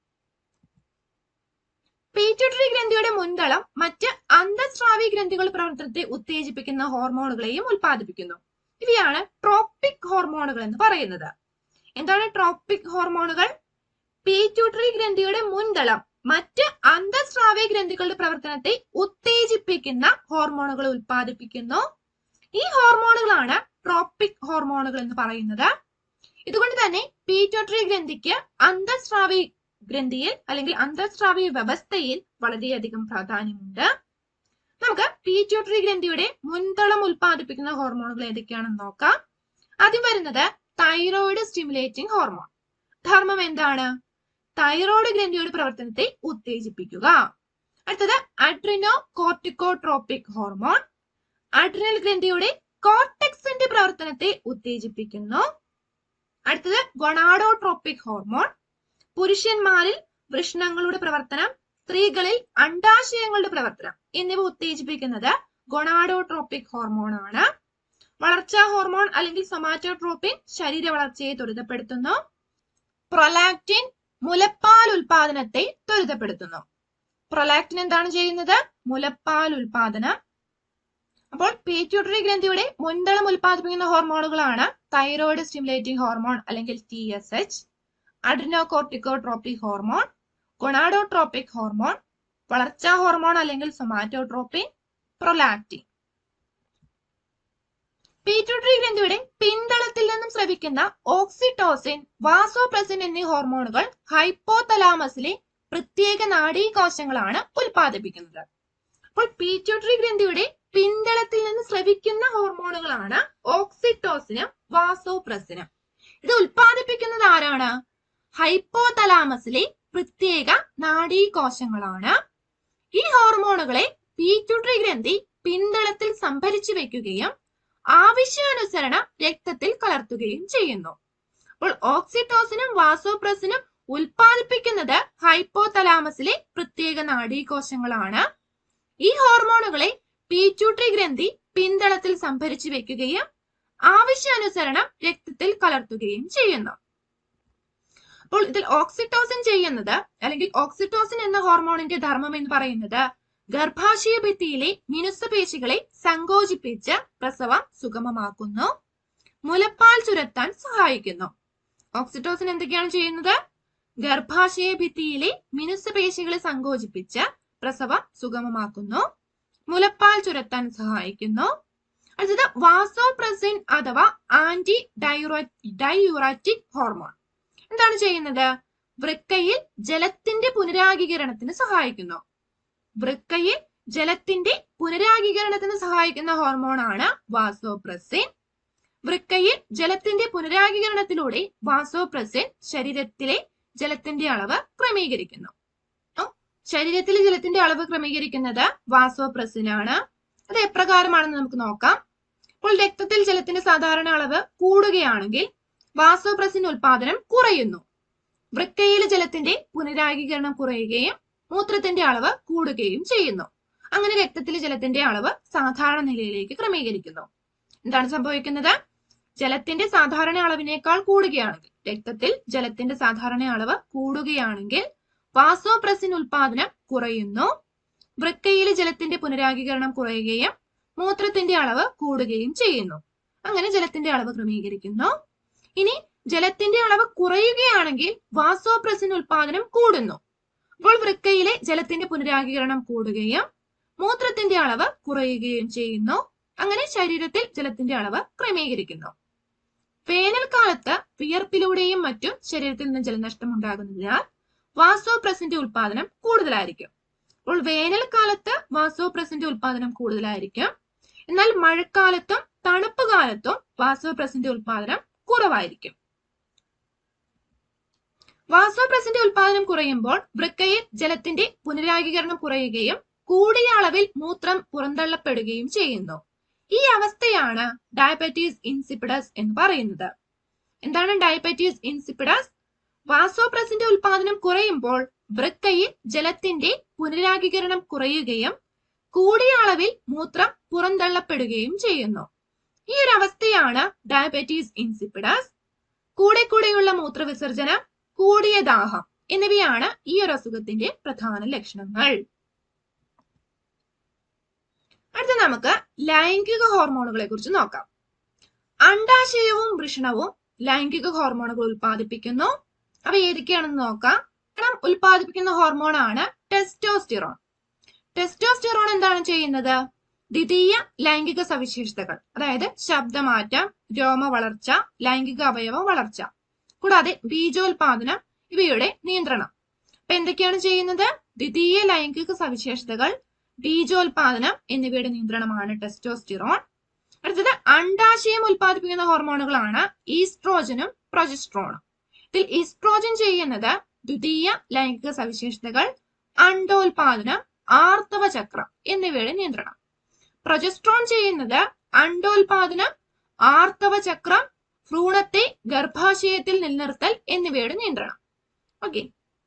പീറ്റ്യൂട്ടറി ഗ്രന്ഥിയുടെ മുൻതളം മറ്റ് അന്തസ്രാവി ഗ്രന്ഥികളുടെ പ്രവർത്തനത്തെ ഉത്തേജിപ്പിക്കുന്ന ഹോർമോണുകളെയും ഉൽപ്പാദിപ്പിക്കുന്നു. ഇവയാണ് ട്രോപ്പിക് ഹോർമോണുകൾ എന്ന് പറയുന്നത്. എന്താണ് ട്രോപ്പിക് ഹോർമോണുകൾ? പീറ്റ്യൂട്ടറി ഗ്രന്ഥിയുടെ മുൻതളം മറ്റ് അന്തസ്രാവി ഗ്രന്ഥികളുടെ പ്രവർത്തനത്തെ ഉത്തേജിപ്പിക്കുന്ന ഹോർമോണുകൾ ഉൽപ്പാദിപ്പിക്കുന്നു. ഈ ഹോർമോണുകളാണ് ട്രോപ്പിക് ഹോർമോണുകൾ എന്ന് പറയുന്നത്. ഇതുകൊണ്ട് തന്നെ പീറ്റ്യൂട്ടറി ഗ്രന്ഥിക്ക് അന്തസ്രാവി ഗ്രന്ഥിയിൽ അല്ലെങ്കിൽ അന്തസ്രാവി വ്യവസ്ഥയിൽ വളരെയധികം പ്രാധാന്യമുണ്ട്. നമുക്ക് പീറ്റ്യൂട്ടറി ഗ്രന്ഥിയുടെ മുൻതളം ഉൽപ്പാദിപ്പിക്കുന്ന ഹോർമോണുകൾ ഏതൊക്കെയാണെന്ന് നോക്കാം. ആദ്യം വരുന്നത് തൈറോയിഡ് സ്റ്റിമുലേറ്റിംഗ് ഹോർമോൺ. ധർമ്മം എന്താണ്? തൈറോയ്ഡ് ഗ്രന്ഥിയുടെ പ്രവർത്തനത്തെ ഉത്തേജിപ്പിക്കുക. അടുത്തത് അഡ്രിനോ കോർട്ടിക്കോട്രോപിക് ഹോർമോൺ. അഡ്രിനൽ ഗ്രന്ഥിയുടെ കോർട്ടെക്സിന്റെ പ്രവർത്തനത്തെ ഉത്തേജിപ്പിക്കുന്നു. അടുത്തത് ഗൊണാഡോട്രോപിക് ഹോർമോൺ. പുരുഷന്മാരിൽ വൃഷ്ണങ്ങളുടെ പ്രവർത്തനം, സ്ത്രീകളിൽ അണ്ഡാശയങ്ങളുടെ പ്രവർത്തനം എന്നിവ ഉത്തേജിപ്പിക്കുന്നത് ഗൊണാഡോട്രോപിക് ഹോർമോൺ ആണ്. വളർച്ചാ ഹോർമോൺ അല്ലെങ്കിൽ സൊമാറ്റോട്രോപിൻ ശരീര വളർച്ചയെ ത്വരിതപ്പെടുത്തുന്നു. പ്രൊലാക്റ്റിൻ മുലപ്പാൽ ഉൽപാദനത്തെ ത്വരിതപ്പെടുത്തുന്നു. പ്രൊലാക്റ്റിൻ എന്താണ് ചെയ്യുന്നത്? മുലപ്പാൽ ഉൽപാദനം. അപ്പോൾ പീറ്റ്യൂട്ടറി ഗ്രന്ഥിയുടെ മുൻതളം ഉൽപ്പാദിപ്പിക്കുന്ന ഹോർമോണുകളാണ് തൈറോയിഡ് സ്റ്റിമുലേറ്റിംഗ് ഹോർമോൺ അല്ലെങ്കിൽ TSH, adrenocorticotropic hormone, gonadotropic hormone, വളർച്ചാ ഹോർമോൺ അല്ലെങ്കിൽ സൊമാറ്റോട്രോപിൻ, പ്രൊലാക്റ്റിൻ. പീറ്റ്യൂട്ടറി ഗ്രന്ഥിയുടെ പിന്തളത്തിൽ നിന്നും സ്രവിക്കുന്ന ഓക്സിറ്റോസിൻ, വാസോപ്രസിൻ എന്നീ ഹോർമോണുകൾ ഹൈപ്പോതലാമസിലെ പ്രത്യേക നാഡീകോശങ്ങളാണ് ഉൽപ്പാദിപ്പിക്കുന്നത്. അപ്പോൾ പീറ്റ്യൂട്ടറി ഗ്രന്ഥിയുടെ പിന്തളത്തിൽ നിന്ന് സ്രവിക്കുന്ന ഹോർമോണുകളാണ് ഓക്സിറ്റോസിനും വാസോപ്രസിനും. ഇത് ഉൽപ്പാദിപ്പിക്കുന്നത് ആരാണ്? ഹൈപ്പോതലാമസിലെ പ്രത്യേക നാഡീകോശങ്ങളാണ്. ഈ ഹോർമോണുകളെ പീറ്റ്യൂട്ടറി ഗ്രന്ഥി പിന്തളത്തിൽ സംഭരിച്ചു വെക്കുകയും ആവശ്യാനുസരണം രക്തത്തിൽ കലർത്തുകയും ചെയ്യുന്നു. അപ്പോൾ ഓക്സിറ്റോസിനും വാസോപ്രസിനും ഉൽപ്പാദിപ്പിക്കുന്നത് ഹൈപ്പോതലാമസിലെ പ്രത്യേക നാഡീകോശങ്ങളാണ്. ഈ ഹോർമോണുകളെ പീറ്റ്യൂട്ടറി ഗ്രന്ഥി പിന്തളത്തിൽ സംഭരിച്ചു വെക്കുകയും ആവശ്യാനുസരണം രക്തത്തിൽ കലർത്തുകയും ചെയ്യുന്നു. അപ്പോൾ ഇതിൽ ഓക്സിറ്റോസിൻ ചെയ്യുന്നത് അല്ലെങ്കിൽ ഓക്സിറ്റോസിൻ എന്ന ഹോർമോണിന്റെ ധർമ്മം എന്ന് പറയുന്നത് ഗർഭാശയ ഭിത്തിയിലെ മിനുസപേശികളെ സങ്കോചിപ്പിച്ച് പ്രസവം സുഗമമാക്കുന്നു, മുലപ്പാൽ ചുരത്താൻ സഹായിക്കുന്നു. ഓക്സിറ്റോസിൻ എന്തൊക്കെയാണ് ചെയ്യുന്നത്? ഗർഭാശയ ഭിത്തിയിലെ മിനുസപേശികളെ സങ്കോചിപ്പിച്ച് പ്രസവം സുഗമമാക്കുന്നു, മുലപ്പാൽ ചുരത്താൻ സഹായിക്കുന്നു. അടുത്തത് വാസോപ്രസിൻ അഥവാ ആന്റി ഡയൂറാറ്റിക് ഹോർമോൺ. എന്താണ് ചെയ്യുന്നത്? വൃക്കയിൽ ജലത്തിന്റെ പുനരാഗീകരണത്തിന് സഹായിക്കുന്നു. വൃക്കയിൽ ജലത്തിന്റെ പുനരാഗീകരണത്തിന് സഹായിക്കുന്ന ഹോർമോണാണ് വാസോപ്രസിൻ. വൃക്കയിൽ ജലത്തിന്റെ പുനരാഗീകരണത്തിലൂടെ വാസോപ്രസിൻ ശരീരത്തിലെ ജലത്തിന്റെ അളവ് ക്രമീകരിക്കുന്നു. ശരീരത്തിലെ ജലത്തിന്റെ അളവ് ക്രമീകരിക്കുന്നത് വാസോപ്രസിനാണ്. അത് എപ്രകാരമാണെന്ന് നമുക്ക് നോക്കാം. അപ്പോൾ രക്തത്തിൽ ജലത്തിന്റെ സാധാരണ അളവ് കൂടുകയാണെങ്കിൽ വാസോപ്രസിൻ ഉൽപാദനം കുറയുന്നു. വൃക്കയിലെ ജലത്തിന്റെ പുനരാഗീകരണം കുറയുകയും മൂത്രത്തിന്റെ അളവ് കൂടുകയും ചെയ്യുന്നു. അങ്ങനെ രക്തത്തിലെ ജലത്തിന്റെ അളവ് സാധാരണ നിലയിലേക്ക് ക്രമീകരിക്കുന്നു. എന്താണ് സംഭവിക്കുന്നത്? ജലത്തിന്റെ സാധാരണ അളവിനേക്കാൾ കൂടുകയാണെങ്കിൽ, രക്തത്തിൽ ജലത്തിന്റെ സാധാരണ അളവ് കൂടുകയാണെങ്കിൽ വാസോപ്രസിൻ ഉൽപാദനം കുറയുന്നു. വൃക്കയിലെ ജലത്തിന്റെ പുനരാഗീകരണം കുറയുകയും മൂത്രത്തിന്റെ അളവ് കൂടുകയും ചെയ്യുന്നു. അങ്ങനെ ജലത്തിന്റെ അളവ് ക്രമീകരിക്കുന്നു. ഇനി ജലത്തിന്റെ അളവ് കുറയുകയാണെങ്കിൽ വാസോപ്രസിൻ ഉൽപാദനം കൂടുന്നു. അപ്പോൾ വൃക്കയിലെ ജലത്തിന്റെ പുനരാഗീകരണം കൂടുകയും മൂത്രത്തിന്റെ അളവ് കുറയുകയും ചെയ്യുന്നു. അങ്ങനെ ശരീരത്തിൽ ജലത്തിന്റെ അളവ് ക്രമീകരിക്കുന്നു. വേനൽക്കാലത്ത് വിയർപ്പിലൂടെയും മറ്റും ശരീരത്തിൽ നിന്ന് ജലനഷ്ടം ഉണ്ടാകുന്നതിനാൽ വാസോപ്രസിന്റെ ഉൽപാദനം കൂടുതലായിരിക്കും. അപ്പോൾ വേനൽക്കാലത്ത് വാസോപ്രസിന്റെ ഉൽപാദനം കൂടുതലായിരിക്കും. എന്നാൽ മഴക്കാലത്തും തണുപ്പ് കാലത്തും വാസോപ്രസിന്റെ ഉൽപാദനം കുറവായിരിക്കും. വാസോപ്രസിന്റെ ഉൽപാദനം കുറയുമ്പോൾ വൃക്കയിൽ ജലത്തിന്റെ പുനരാഗീകരണം കുറയുകയും കൂടിയ അളവിൽ മൂത്രം പുറന്തള്ളപ്പെടുകയും ചെയ്യുന്നു. ഈ അവസ്ഥയാണ് ഡയബറ്റീസ് ഇൻസിപ്പിഡസ് എന്ന് പറയുന്നത്. എന്താണ് ഡയബറ്റീസ് ഇൻസിപ്പിഡസ്? വാസോപ്രസിന്റെ ഉൽപാദനം കുറയുമ്പോൾ വൃക്കയിൽ ജലത്തിന്റെ പുനരാഗീകരണം കുറയുകയും കൂടിയ അളവിൽ മൂത്രം പുറന്തള്ളപ്പെടുകയും ചെയ്യുന്നു. ഈ ഒരു അവസ്ഥയാണ് ഡയബറ്റീസ് ഇൻസിപ്പിഡസ്. കൂടെയുള്ള മൂത്രവിസർജനം, കൂടിയ ദാഹം എന്നിവയാണ് ഈ ഒരു അസുഖത്തിന്റെ പ്രധാന ലക്ഷണങ്ങൾ. അടുത്ത നമുക്ക് ലൈംഗിക ഹോർമോണുകളെ കുറിച്ച് നോക്കാം. അണ്ഡാശയവും വൃഷണവും ലൈംഗിക ഹോർമോണുകൾ ഉൽപ്പാദിപ്പിക്കുന്നു. അവ ഏതൊക്കെയാണെന്ന് നോക്കാം. ഉൽപ്പാദിപ്പിക്കുന്ന ഹോർമോണാണ് ടെസ്റ്റോസ്റ്റിറോൺ. ടെസ്റ്റോസ്റ്റിറോൺ എന്താണ് ചെയ്യുന്നത്? ദ്വിതീയ ലൈംഗിക സവിശേഷതകൾ, അതായത് ശബ്ദമാറ്റം, രോമ വളർച്ച, ലൈംഗിക അവയവ വളർച്ച, കൂടാതെ ബീജോൽപാദനം ഇവയുടെ നിയന്ത്രണം. അപ്പൊ എന്തൊക്കെയാണ് ചെയ്യുന്നത്? ദ്വിതീയ ലൈംഗിക സവിശേഷതകൾ, ബീജോൽപാദനം എന്നിവയുടെ നിയന്ത്രണമാണ് ടെസ്റ്റോസ്റ്റിറോൺ. അടുത്തത് അണ്ഡാശയം ഉൽപ്പാദിപ്പിക്കുന്ന ഹോർമോണുകളാണ് ഈസ്ട്രോജനും പ്രൊജസ്ട്രോണും. ഇതിൽ ഈസ്ട്രോജൻ ചെയ്യുന്നത് ദ്വിതീയ ലൈംഗിക സവിശേഷതകൾ, അണ്ഡോൽപാദനം, ആർത്തവ ചക്രം എന്നിവയുടെ നിയന്ത്രണം. പ്രൊജസ്ട്രോൺ ചെയ്യുന്നത് അണ്ഡോൽപാദനം, ആർത്തവ ചക്രം, ഭ്രൂണത്തെ ഗർഭാശയത്തിൽ നിലനിർത്തൽ എന്നിവയുടെ നിയന്ത്രണം. ഓക്കെ,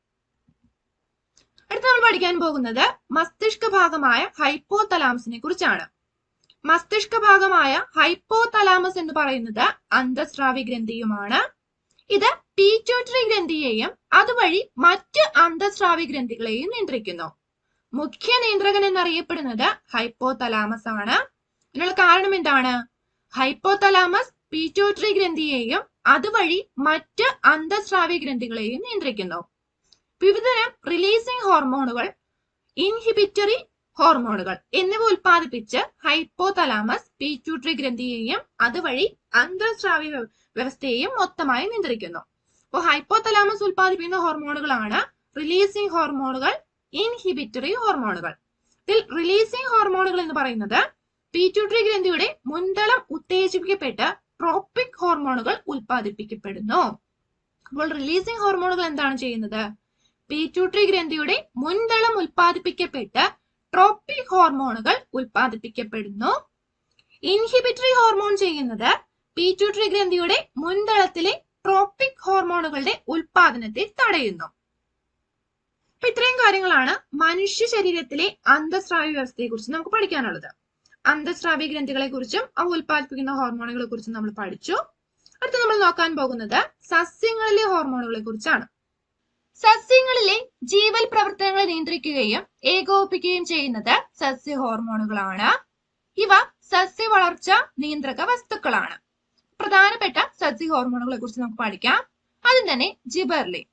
അടുത്ത നമ്മൾ പഠിക്കാൻ പോകുന്നത് മസ്തിഷ്ക ഭാഗമായ ഹൈപ്പോതലാമസിനെ കുറിച്ചാണ്. മസ്തിഷ്ക ഭാഗമായ ഹൈപ്പോതലാമസ് എന്ന് പറയുന്നത് അന്തസ്രാവി ഗ്രന്ഥിയുമാണ്. ഇത് പീറ്റ്യൂട്ടറി ഗ്രന്ഥിയെയും അതുവഴി മറ്റ് അന്തസ്രാവി ഗ്രന്ഥികളെയും നിയന്ത്രിക്കുന്നു. മുഖ്യ നിയന്ത്രകൻ എന്നറിയപ്പെടുന്നത് ഹൈപ്പോതലാമസ് ആണ്. ഇതിനുള്ള കാരണം എന്താണ്? ഹൈപ്പോതലാമസ് പീറ്റ്യൂട്ടറി ഗ്രന്ഥിയെയും അതുവഴി മറ്റ് അന്തസ്രാവി ഗ്രന്ഥികളെയും നിയന്ത്രിക്കുന്നു. വിവിധതരം റിലീസിംഗ് ഹോർമോണുകൾ, ഇൻഹിബിറ്ററി ഹോർമോണുകൾ എന്നിവ ഉൽപ്പാദിപ്പിച്ച് ഹൈപ്പോതലാമസ് പീറ്റ്യൂട്ടറി ഗ്രന്ഥിയെയും അതുവഴി അന്തസ്രാവി വ്യവസ്ഥയെയും മൊത്തമായി നിയന്ത്രിക്കുന്നു. അപ്പോൾ ഹൈപ്പോതലാമസ് ഉൽപ്പാദിപ്പിക്കുന്ന ഹോർമോണുകളാണ് റിലീസിംഗ് ഹോർമോണുകൾ, ഇൻഹിബിറ്ററി ഹോർമോണുകൾ. ഇതിൽ റിലീസിംഗ് ഹോർമോണുകൾ എന്ന് പറയുന്നത് പീറ്റ്യൂട്ടറി ഗ്രന്ഥിയുടെ മുൻതളം ഉത്തേജിപ്പിക്കപ്പെട്ട് ട്രോപ്പിക് ഹോർമോണുകൾ ഉൽപ്പാദിപ്പിക്കപ്പെടുന്നു. അപ്പോൾ റിലീസിംഗ് ഹോർമോണുകൾ എന്താണ് ചെയ്യുന്നത്? പീറ്റ്യൂട്ടറി ഗ്രന്ഥിയുടെ മുൻതളം ഉൽപ്പാദിപ്പിക്കപ്പെട്ട് ട്രോപ്പിക് ഹോർമോണുകൾ ഉൽപ്പാദിപ്പിക്കപ്പെടുന്നു. ഇൻഹിബിറ്ററി ഹോർമോൺ ചെയ്യുന്നത് പീറ്റ്യൂട്ടറി ഗ്രന്ഥിയുടെ മുൻതളത്തിലെ ട്രോപ്പിക് ഹോർമോണുകളുടെ ഉൽപാദനത്തെ തടയുന്നു. അപ്പൊ ഇത്രയും കാര്യങ്ങളാണ് മനുഷ്യ ശരീരത്തിലെ അന്തസ്രാവി വ്യവസ്ഥയെ കുറിച്ച് നമുക്ക് പഠിക്കാനുള്ളത്. അന്തസ്രാവി ഗ്രന്ഥികളെ കുറിച്ചും അവ ഉൽപ്പാദിപ്പിക്കുന്ന ഹോർമോണുകളെ കുറിച്ചും നമ്മൾ പഠിച്ചു. അടുത്ത് നമ്മൾ നോക്കാൻ പോകുന്നത് സസ്യങ്ങളിലെ ഹോർമോണുകളെ കുറിച്ചാണ്. സസ്യങ്ങളിലെ ജീവൽ പ്രവർത്തനങ്ങളെ നിയന്ത്രിക്കുകയും ഏകോപിപ്പിക്കുകയും ചെയ്യുന്നത് സസ്യ ഹോർമോണുകളാണ്. ഇവ സസ്യ വളർച്ച നിയന്ത്രക വസ്തുക്കളാണ്. പ്രധാനപ്പെട്ട സസ്യ ഹോർമോണുകളെ കുറിച്ച് നമുക്ക് പഠിക്കാം. ആദ്യം തന്നെ ജിബെർലിൻ.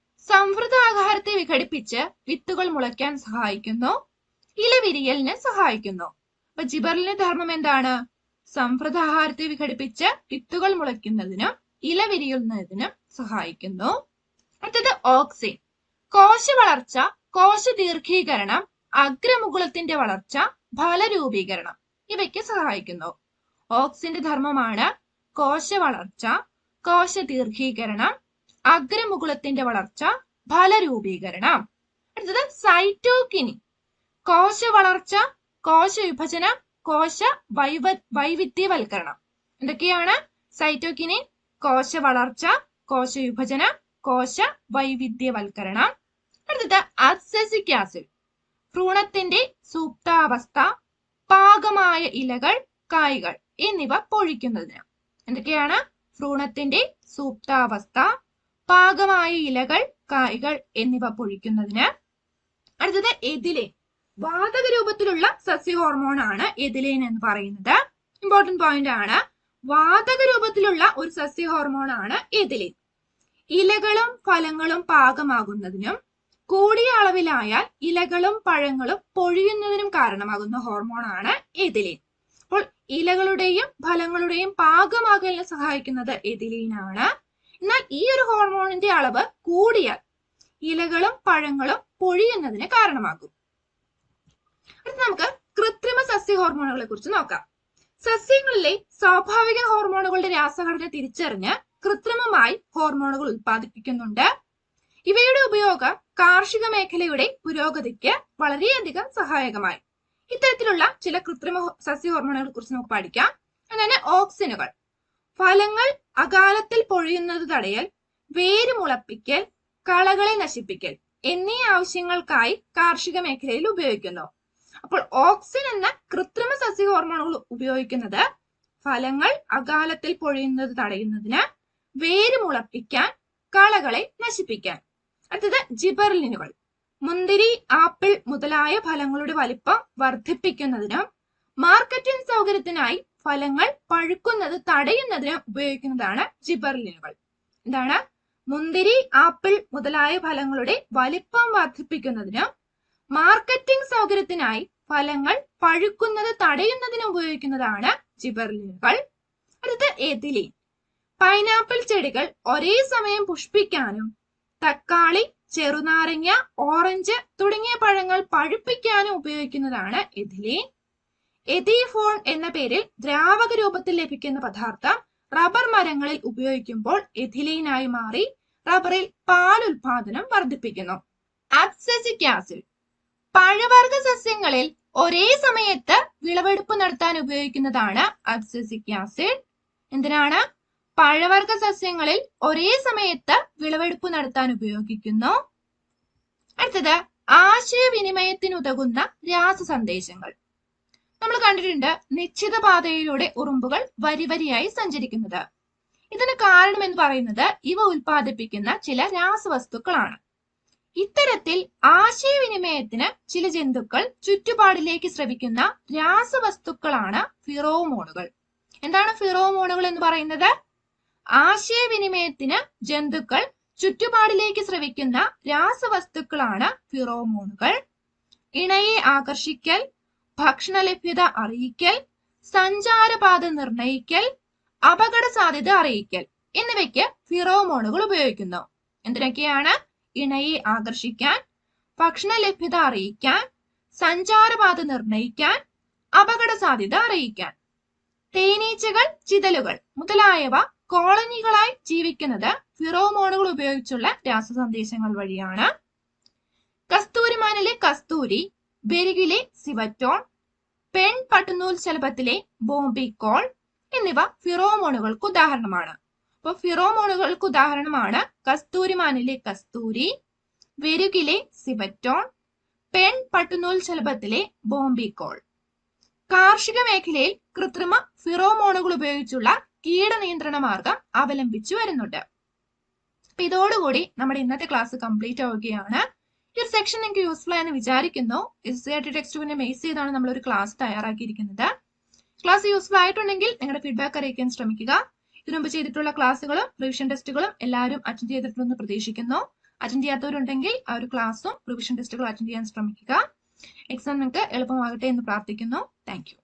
സംവൃത ആഹാരത്തെ വിഘടിപ്പിച്ച് വിത്തുകൾ മുളയ്ക്കാൻ സഹായിക്കുന്നു. ഇലവിരിയലിന് സഹായിക്കുന്നു. അപ്പൊ ജിബെർലിന്റെ ധർമ്മം എന്താണ്? സംവൃത ആഹാരത്തെ വിഘടിപ്പിച്ച് വിത്തുകൾ മുളയ്ക്കുന്നതിനും ഇലവിരിയുന്നതിനും സഹായിക്കുന്നു. അടുത്തത് ഓക്സിൻ. കോശ വളർച്ച, കോശ ദീർഘീകരണം, അഗ്രമുകുളത്തിന്റെ വളർച്ച, ഫലരൂപീകരണം ഇവയ്ക്ക് സഹായിക്കുന്നു. ഓക്സിന്റെ ധർമ്മമാണ് കോശ വളർച്ച, കോശ ദീർഘീകരണം, അഗ്രമുകുളത്തിന്റെ വളർച്ച, ഫലരൂപീകരണം. അടുത്തത് സൈറ്റോകിനിൻ. കോശ വളർച്ച, കോശ വിഭജനം, കോശ വൈവിധ്യവൽക്കരണം. എന്തൊക്കെയാണ്? സൈറ്റോകിനിൻ, കോശ വളർച്ച, കോശ വിഭജനം, കോശ വൈവിധ്യവൽക്കരണം. അടുത്തത് അബ്സസിക് ആസിഡ്. ഭ്രൂണത്തിന്റെ സുപ്താവസ്ഥ, പാകമായ ഇലകൾ, കായ്കൾ എന്നിവ പൊഴിക്കുന്നതിന്. എന്തൊക്കെയാണ്? ഭ്രൂണത്തിന്റെ സുപ്താവസ്ഥ, പാകമായ ഇലകൾ, കായ്കൾ എന്നിവ പൊഴിക്കുന്നതിന്. അടുത്തത് എഥിലീൻ. വാതക രൂപത്തിലുള്ള സസ്യ ഹോർമോൺ ആണ് എഥിലീൻ എന്ന് പറയുന്നത്. ഇമ്പോർട്ടന്റ് പോയിന്റ് ആണ്. വാതക രൂപത്തിലുള്ള ഒരു സസ്യ ഹോർമോൺ ആണ് എഥിലീൻ. ഇലകളും ഫലങ്ങളും പാകമാകുന്നതിനും കൂടിയ അളവിലായാൽ ഇലകളും പഴങ്ങളും പൊഴിയുന്നതിനും കാരണമാകുന്ന ഹോർമോൺ ആണ് എഥിലീൻ. അപ്പോൾ ഇലകളുടെയും ഫലങ്ങളുടെയും പാകമാകലിന് സഹായിക്കുന്നത് എഥിലീൻ ആണ്. എന്നാൽ ഈ ഒരു ഹോർമോണിന്റെ അളവ് കൂടിയാൽ ഇലകളും പഴങ്ങളും പൊഴിയുന്നതിന് കാരണമാകും. അടുത്ത നമുക്ക് കൃത്രിമ സസ്യ ഹോർമോണുകളെ കുറിച്ച് നോക്കാം. സസ്യങ്ങളിലെ സ്വാഭാവിക ഹോർമോണുകളുടെ രാസഘടന തിരിച്ചറിഞ്ഞ് കൃത്രിമമായി ഹോർമോണുകൾ ഉൽപ്പാദിപ്പിക്കുന്നുണ്ട്. ഇവയുടെ ഉപയോഗം കാർഷിക മേഖലയുടെ പുരോഗതിക്ക് വളരെയധികം സഹായകമായി. ഇത്തരത്തിലുള്ള ചില കൃത്രിമ സസ്യ ഹോർമോണുകളെ കുറിച്ച് നമുക്ക് പഠിക്കാം. അങ്ങനെ ഓക്സിനുകൾ. ഫലങ്ങൾ അകാലത്തിൽ പൊഴിയുന്നത് തടയൽ, വേര് മുളപ്പിക്കൽ, കളകളെ നശിപ്പിക്കൽ എന്നീ ആവശ്യങ്ങൾക്കായി കാർഷിക മേഖലയിൽ ഉപയോഗിക്കുന്നു. അപ്പോൾ ഓക്സിൻ എന്ന കൃത്രിമ സസ്യ ഹോർമോണുകൾ ഉപയോഗിക്കുന്നത് ഫലങ്ങൾ അകാലത്തിൽ പൊഴിയുന്നത് തടയുന്നതിന്, വേര് മുളപ്പിക്കാൻ, കളകളെ നശിപ്പിക്കാൻ. അടുത്തത് ജിബെർലിനുകൾ. മുന്തിരി, ആപ്പിൾ മുതലായ ഫലങ്ങളുടെ വലിപ്പം വർദ്ധിപ്പിക്കുന്നതിനും മാർക്കറ്റിംഗ് സൗകര്യത്തിനായി ഫലങ്ങൾ പഴുക്കുന്നത് തടയുന്നതിനും ഉപയോഗിക്കുന്നതാണ് ജിബെർലിനുകൾ. എന്താണ്? മുന്തിരി, ആപ്പിൾ മുതലായ ഫലങ്ങളുടെ വലിപ്പം വർദ്ധിപ്പിക്കുന്നതിനും മാർക്കറ്റിംഗ് സൗകര്യത്തിനായി ഫലങ്ങൾ പഴുക്കുന്നത് തടയുന്നതിന് ഉപയോഗിക്കുന്നതാണ് ജിബെർലിനുകൾ. അടുത്ത എഥിലീൻ. പൈനാപ്പിൾ ചെടികൾ ഒരേ സമയം പുഷ്പിക്കാനും തക്കാളി, ചെറുനാരങ്ങ, ഓറഞ്ച് തുടങ്ങിയ പഴങ്ങൾ പഴുപ്പിക്കാനും ഉപയോഗിക്കുന്നതാണ് എഥിലീൻ. എഥിഫോൺ എന്ന പേരിൽ ദ്രാവക രൂപത്തിൽ ലഭിക്കുന്ന പദാർത്ഥം റബ്ബർ മരങ്ങളിൽ ഉപയോഗിക്കുമ്പോൾ എഥിലീനായി മാറി റബ്ബറിൽ പാൽ ഉൽപാദനം വർദ്ധിപ്പിക്കുന്നു. Abscisic acid. പഴവർഗ സസ്യങ്ങളിൽ ഒരേ സമയത്ത് വിളവെടുപ്പ് നടത്താൻ ഉപയോഗിക്കുന്നതാണ് അബ്സസിക് ആസിഡ്. എന്തിനാണ്? പഴവർഗ സസ്യങ്ങളിൽ ഒരേ സമയത്ത് വിളവെടുപ്പ് നടത്താൻ ഉപയോഗിക്കുന്നു. അടുത്തത് ആശയവിനിമയത്തിനുതകുന്ന രാസസന്ദേശങ്ങൾ. നമ്മൾ കണ്ടിട്ടുണ്ട് നിശ്ചിത പാതയിലൂടെ ഉറുമ്പുകൾ വരിവരിയായി സഞ്ചരിക്കുന്നത്. ഇതിന് കാരണം എന്ന് പറയുന്നത് ഇവ ഉൽപ്പാദിപ്പിക്കുന്ന ചില രാസവസ്തുക്കളാണ്. ഇത്തരത്തിൽ ആശയവിനിമയത്തിന് ചില ജന്തുക്കൾ ചുറ്റുപാടിലേക്ക് സ്രവിക്കുന്ന രാസവസ്തുക്കളാണ് ഫിറോമോണുകൾ. എന്താണ് ഫിറോമോണുകൾ എന്ന് പറയുന്നത്? ആശയവിനിമയത്തിന് ജന്തുക്കൾ ചുറ്റുപാടിലേക്ക് സ്രവിക്കുന്ന രാസവസ്തുക്കളാണ് ഫിറോമോണുകൾ. ഇണയെ ആകർഷിക്കൽ, ഭക്ഷണ ലഭ്യത അറിയിക്കൽ, സഞ്ചാരപാത നിർണയിക്കൽ, അപകട സാധ്യത അറിയിക്കൽ എന്നിവയ്ക്ക് ഫിറോമോണുകൾ ഉപയോഗിക്കുന്നു. എന്തിനൊക്കെയാണ്? ഇണയെ ആകർഷിക്കാൻ, ഭക്ഷണ ലഭ്യത അറിയിക്കാൻ, സഞ്ചാരപാത നിർണയിക്കാൻ, അപകട സാധ്യത അറിയിക്കാൻ. തേനീച്ചകൾ, ചിതലുകൾ മുതലായവ കോളനികളായി ജീവിക്കുന്നത് ഫിറോമോണുകൾ ഉപയോഗിച്ചുള്ള രാസസന്ദേശങ്ങൾ വഴിയാണ്. കസ്തൂരിമാനിലെ കസ്തൂരി, ബെരുകിലെ സിവറ്റോൺ, പെൺ പട്ടുനൂൽ ശലഭത്തിലെ ബോംബിക്കോൾ എന്നിവ ഫിറോമോണുകൾക്ക് ഉദാഹരണമാണ്. അപ്പൊ ഫിറോമോണുകൾക്ക് ഉദാഹരണമാണ് കസ്തൂരിമാനിലെ കസ്തൂരി, വെരുകിലെ സിവറ്റോൺ, പെൺ പട്ടുനൂൽ ശലഭത്തിലെ ബോംബിക്കോൾ. കാർഷിക മേഖലയിൽ കൃത്രിമ ഫിറോമോണുകൾ ഉപയോഗിച്ചുള്ള കീടനിയന്ത്രണ മാർഗം അവലംബിച്ചു വരുന്നുണ്ട്. അപ്പൊ ഇതോടുകൂടി നമ്മുടെ ഇന്നത്തെ ക്ലാസ് കംപ്ലീറ്റ് ആവുകയാണ്. ഈ ഒരു സെക്ഷൻ നിങ്ങൾക്ക് യൂസ്ഫുൾ ആയെന്ന് വിചാരിക്കുന്നു. SCERT ടെക്സ്റ്റ് ബുക്കിനെ ബേസ് ചെയ്താണ് നമ്മൾ ഒരു ക്ലാസ് തയ്യാറാക്കിയിരിക്കുന്നത്. ക്ലാസ് യൂസ്ഫുൾ ആയിട്ടുണ്ടെങ്കിൽ നിങ്ങളുടെ ഫീഡ്ബാക്ക് അറിയിക്കാൻ ശ്രമിക്കുക. ഇതിനു മുമ്പ് ചെയ്തിട്ടുള്ള ക്ലാസ്സുകളും റിവിഷൻ ടെസ്റ്റുകളും എല്ലാവരും അറ്റൻഡ് ചെയ്തിട്ടുണ്ടെന്ന് പ്രതീക്ഷിക്കുന്നു. അറ്റൻഡ് ചെയ്യാത്തവരുണ്ടെങ്കിൽ ആ ഒരു ക്ലാസ്സും റിവിഷൻ ടെസ്റ്റുകളും അറ്റൻഡ് ചെയ്യാൻ ശ്രമിക്കുക. എക്സാം നിങ്ങൾക്ക് എളുപ്പമാകട്ടെ എന്ന് പ്രാർത്ഥിക്കുന്നു. Thank U.